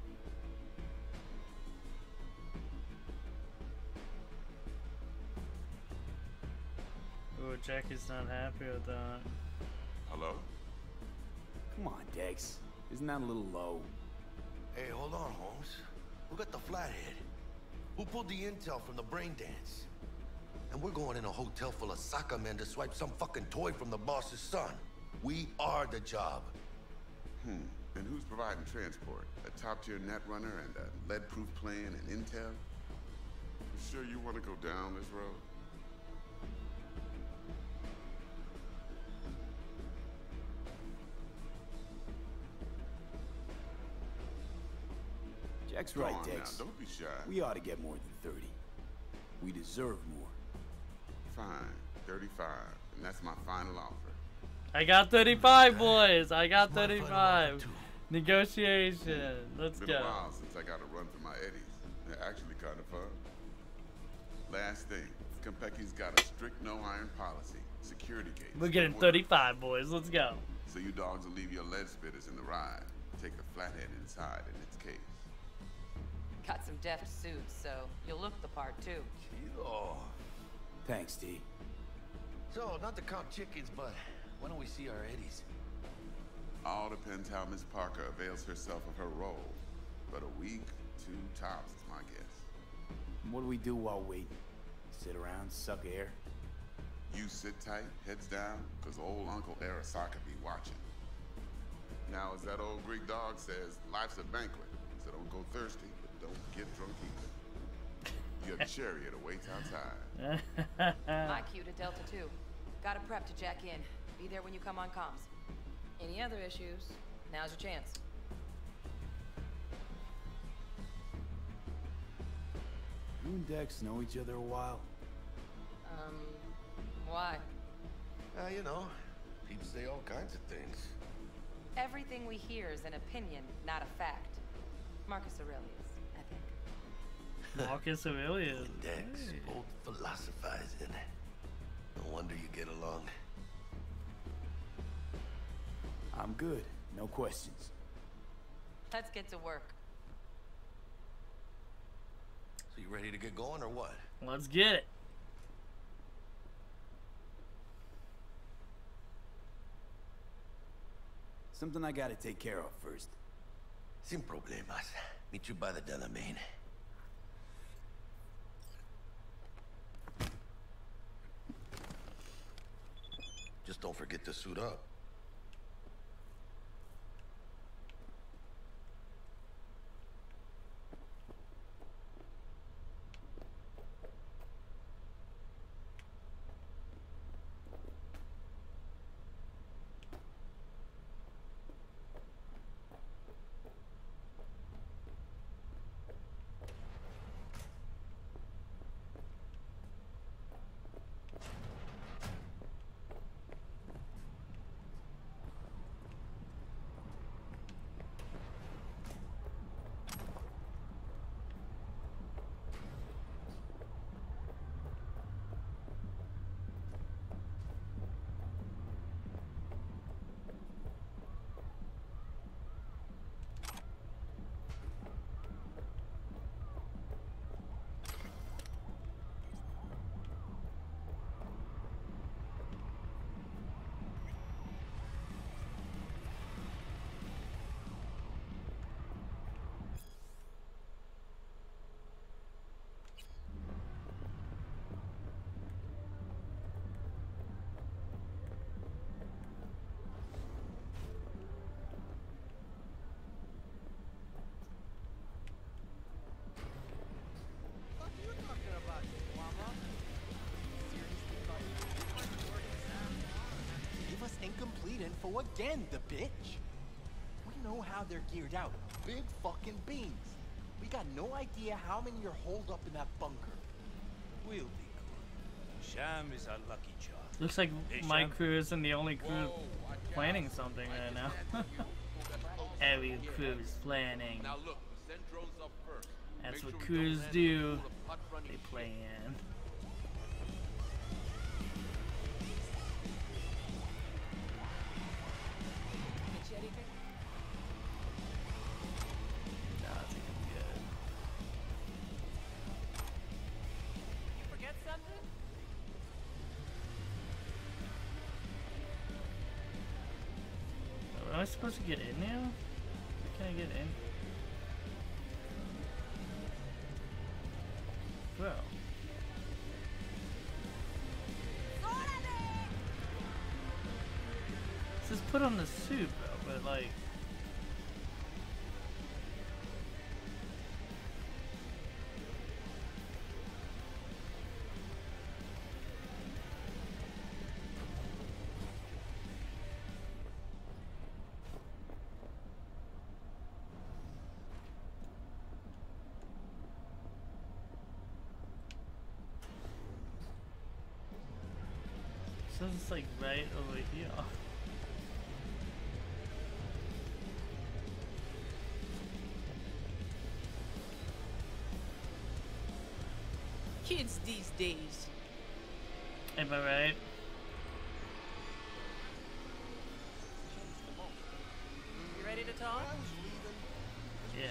Oh, Jackie's not happy with that. Hello? Come on, Dex. Isn't that a little low? Hey, hold on, Holmes. Who got the flathead? Who pulled the intel from the brain dance? And we're going in a hotel full of soccer men to swipe some fucking toy from the boss's son. We are the job. Hmm. And who's providing transport? A top-tier net runner and a lead-proof plan and intel? You sure you want to go down this road? Jack's Go right, on Dex. now, don't be shy. We ought to get more than thirty. We deserve more. Fine, thirty-five, and that's my final offer. I got thirty-five, boys. I got thirty-five. Negotiation. Let's It's go. been a while since I got a run for my eddies. They're actually kind of fun. Last thing, Konpeki's got a strict no-iron policy. Security gates. We're getting thirty-five, boys. Let's go. So you dogs will leave your lead spitters in the ride. Take the flathead inside in its case. Got some deft suits, so you'll look the part too. Oh. Thanks, D. So, not to count chickens, but why don't we see our eddies? All depends how Miss Parker avails herself of her role. But a week, two tops is my guess. And what do we do while waiting? Sit around, suck air? You sit tight, heads down, because old Uncle Arasaka be watching. Now, as that old Greek dog says, life's a banquet, so don't go thirsty, but don't get drunk either. Your chariot awaits outside. My cue to Delta two. Gotta prep to jack in. Be there when you come on comms. Any other issues? Now's your chance. You and Dex know each other a while. Um, why? Uh, you know, people say all kinds of things. Everything we hear is an opinion, not a fact. Marcus Aurelius, I think. Marcus Aurelius. Dex, both philosophizing. No wonder you get along. I'm good. No questions. Let's get to work. So you ready to get going or what? Let's get it. Something I gotta take care of first. Sin problemas. Meet you by the Delamain. Just don't forget to suit up. go again, the bitch. We know how they're geared out. Big fucking beans. We got no idea how many are holed up in that bunker. We'll be good. Sham is our lucky charm. Looks like Hey, my Sham. crew isn't the only crew planning something right now. Every crew is planning. Now look, send drones up first. That's Make what sure we don't crews land do. before the pot running They shit. plan. Get you anything? Nah, I think I'm good. You forget something? Am I supposed to get in now? Where can I get in? Bro. This is put on the suit, bro, but like... So it's like right over here. Kids these days. Am I right? You ready to talk? Yeah.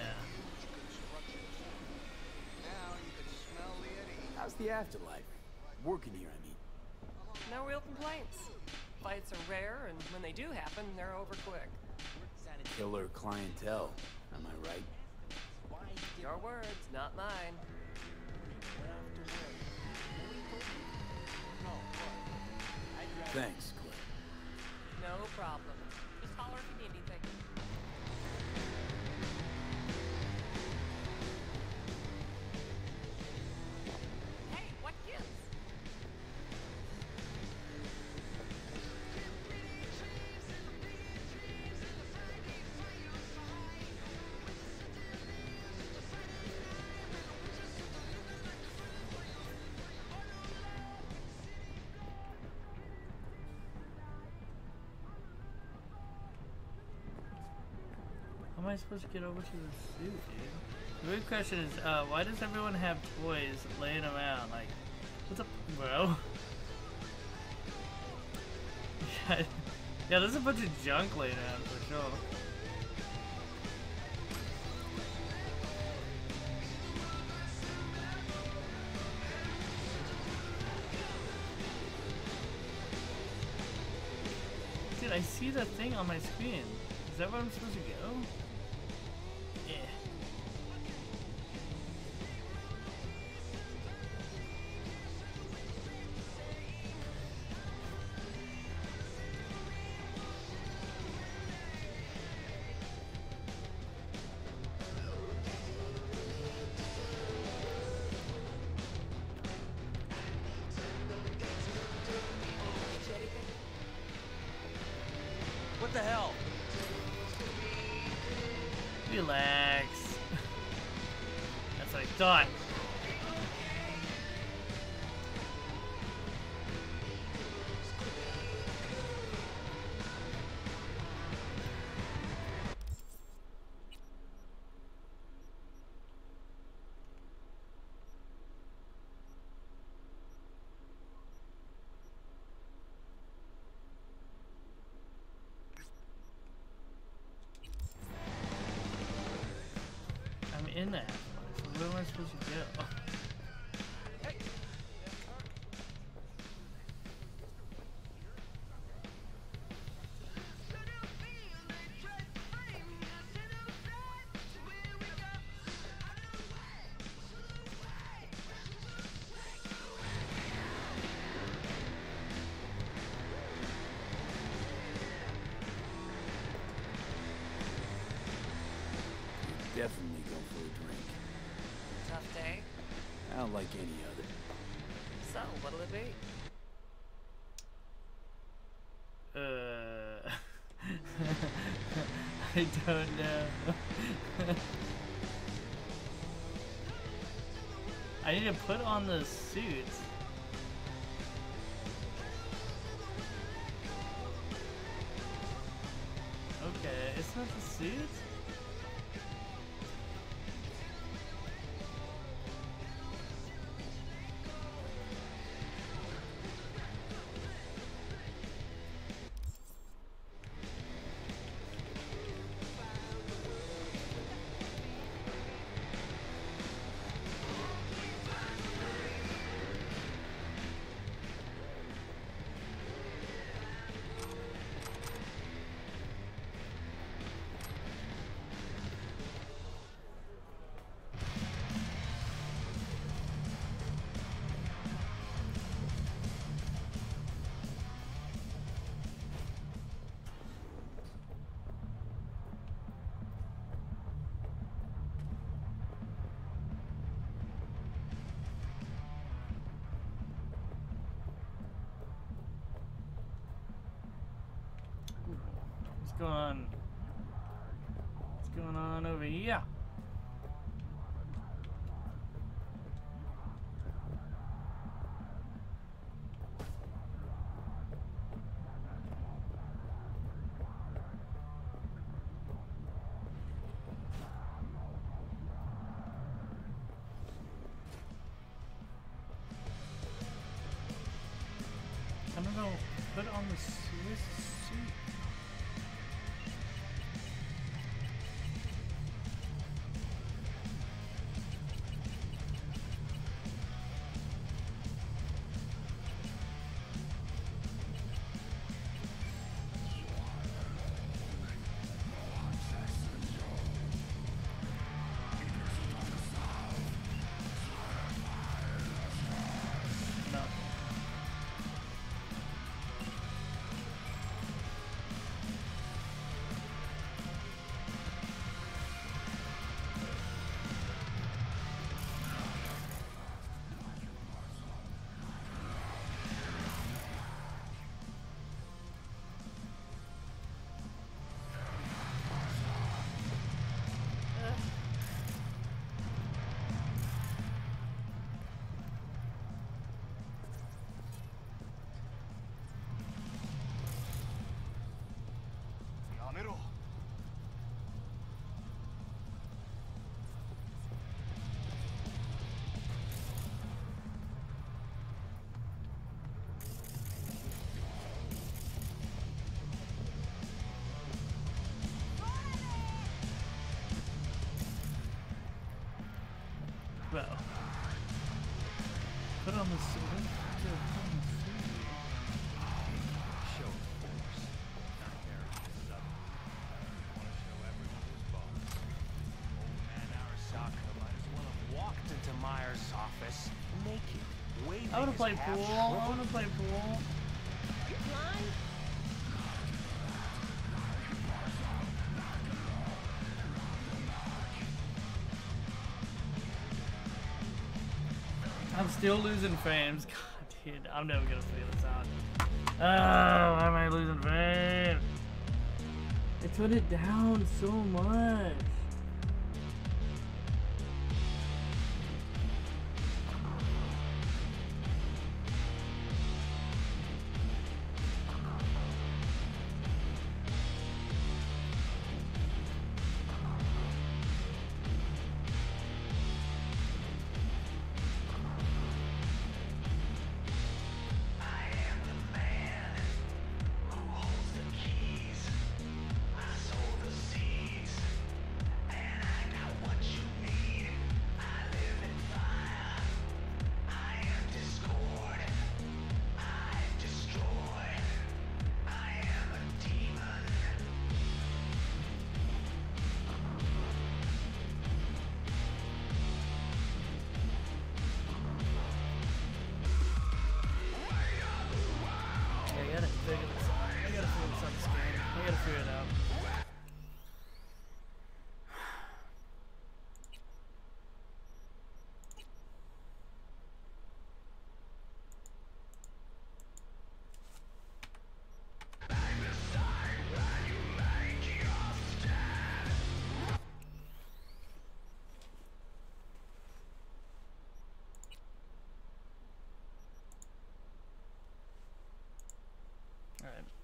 How's the afterlife? Working here, I mean. No real complaints. Fights are rare, and when they do happen, they're over quick. Killer clientele, am I right? Your words, not mine. Thanks, Claire. No problem. Just holler if you need anything. Hey, what gives? How am I supposed to get over to the suit, dude? The real question is, uh, why does everyone have toys laying around? Like, what's up, bro? yeah, yeah, there's a bunch of junk laying around for sure. Dude, I see the thing on my screen. Is that where I'm supposed to go? Yeah. What the hell? Relax. That's what I thought. In that, so where am I supposed to go? Definitely go for a drink. Tough day? I don't like any other. So, what'll it be? Uh, I don't know. I need to put on the suits. Okay, it's not the suits? What's going on? What's going on over here? I don't know. Put on the Swiss suit. Well, put on the suit. Show force. Characters up. Want to show everyone who's boss. Old man Arasaka might as well have walked into Myers' office naked, waving I wanna his play half pool. I shriveled- wanna play pool. You blind? I'm still losing frames. God, dude, I'm never gonna figure this out. Oh, why am I losing frames? I turned it down so much.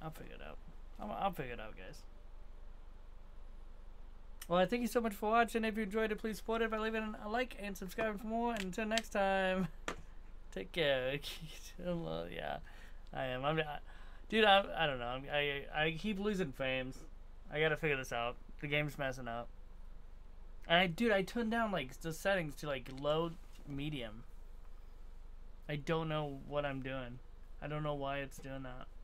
I'll figure it out. I'll, I'll figure it out, guys. Well, I thank you so much for watching. If you enjoyed it, please support it by leaving a like and subscribing for more. And until next time, take care. Yeah, I am. I'm, I, dude, I, I don't know. I'm, I I keep losing frames. I gotta figure this out. The game's messing up. And I, dude, I turned down like the settings to like low, medium. I don't know what I'm doing. I don't know why it's doing that.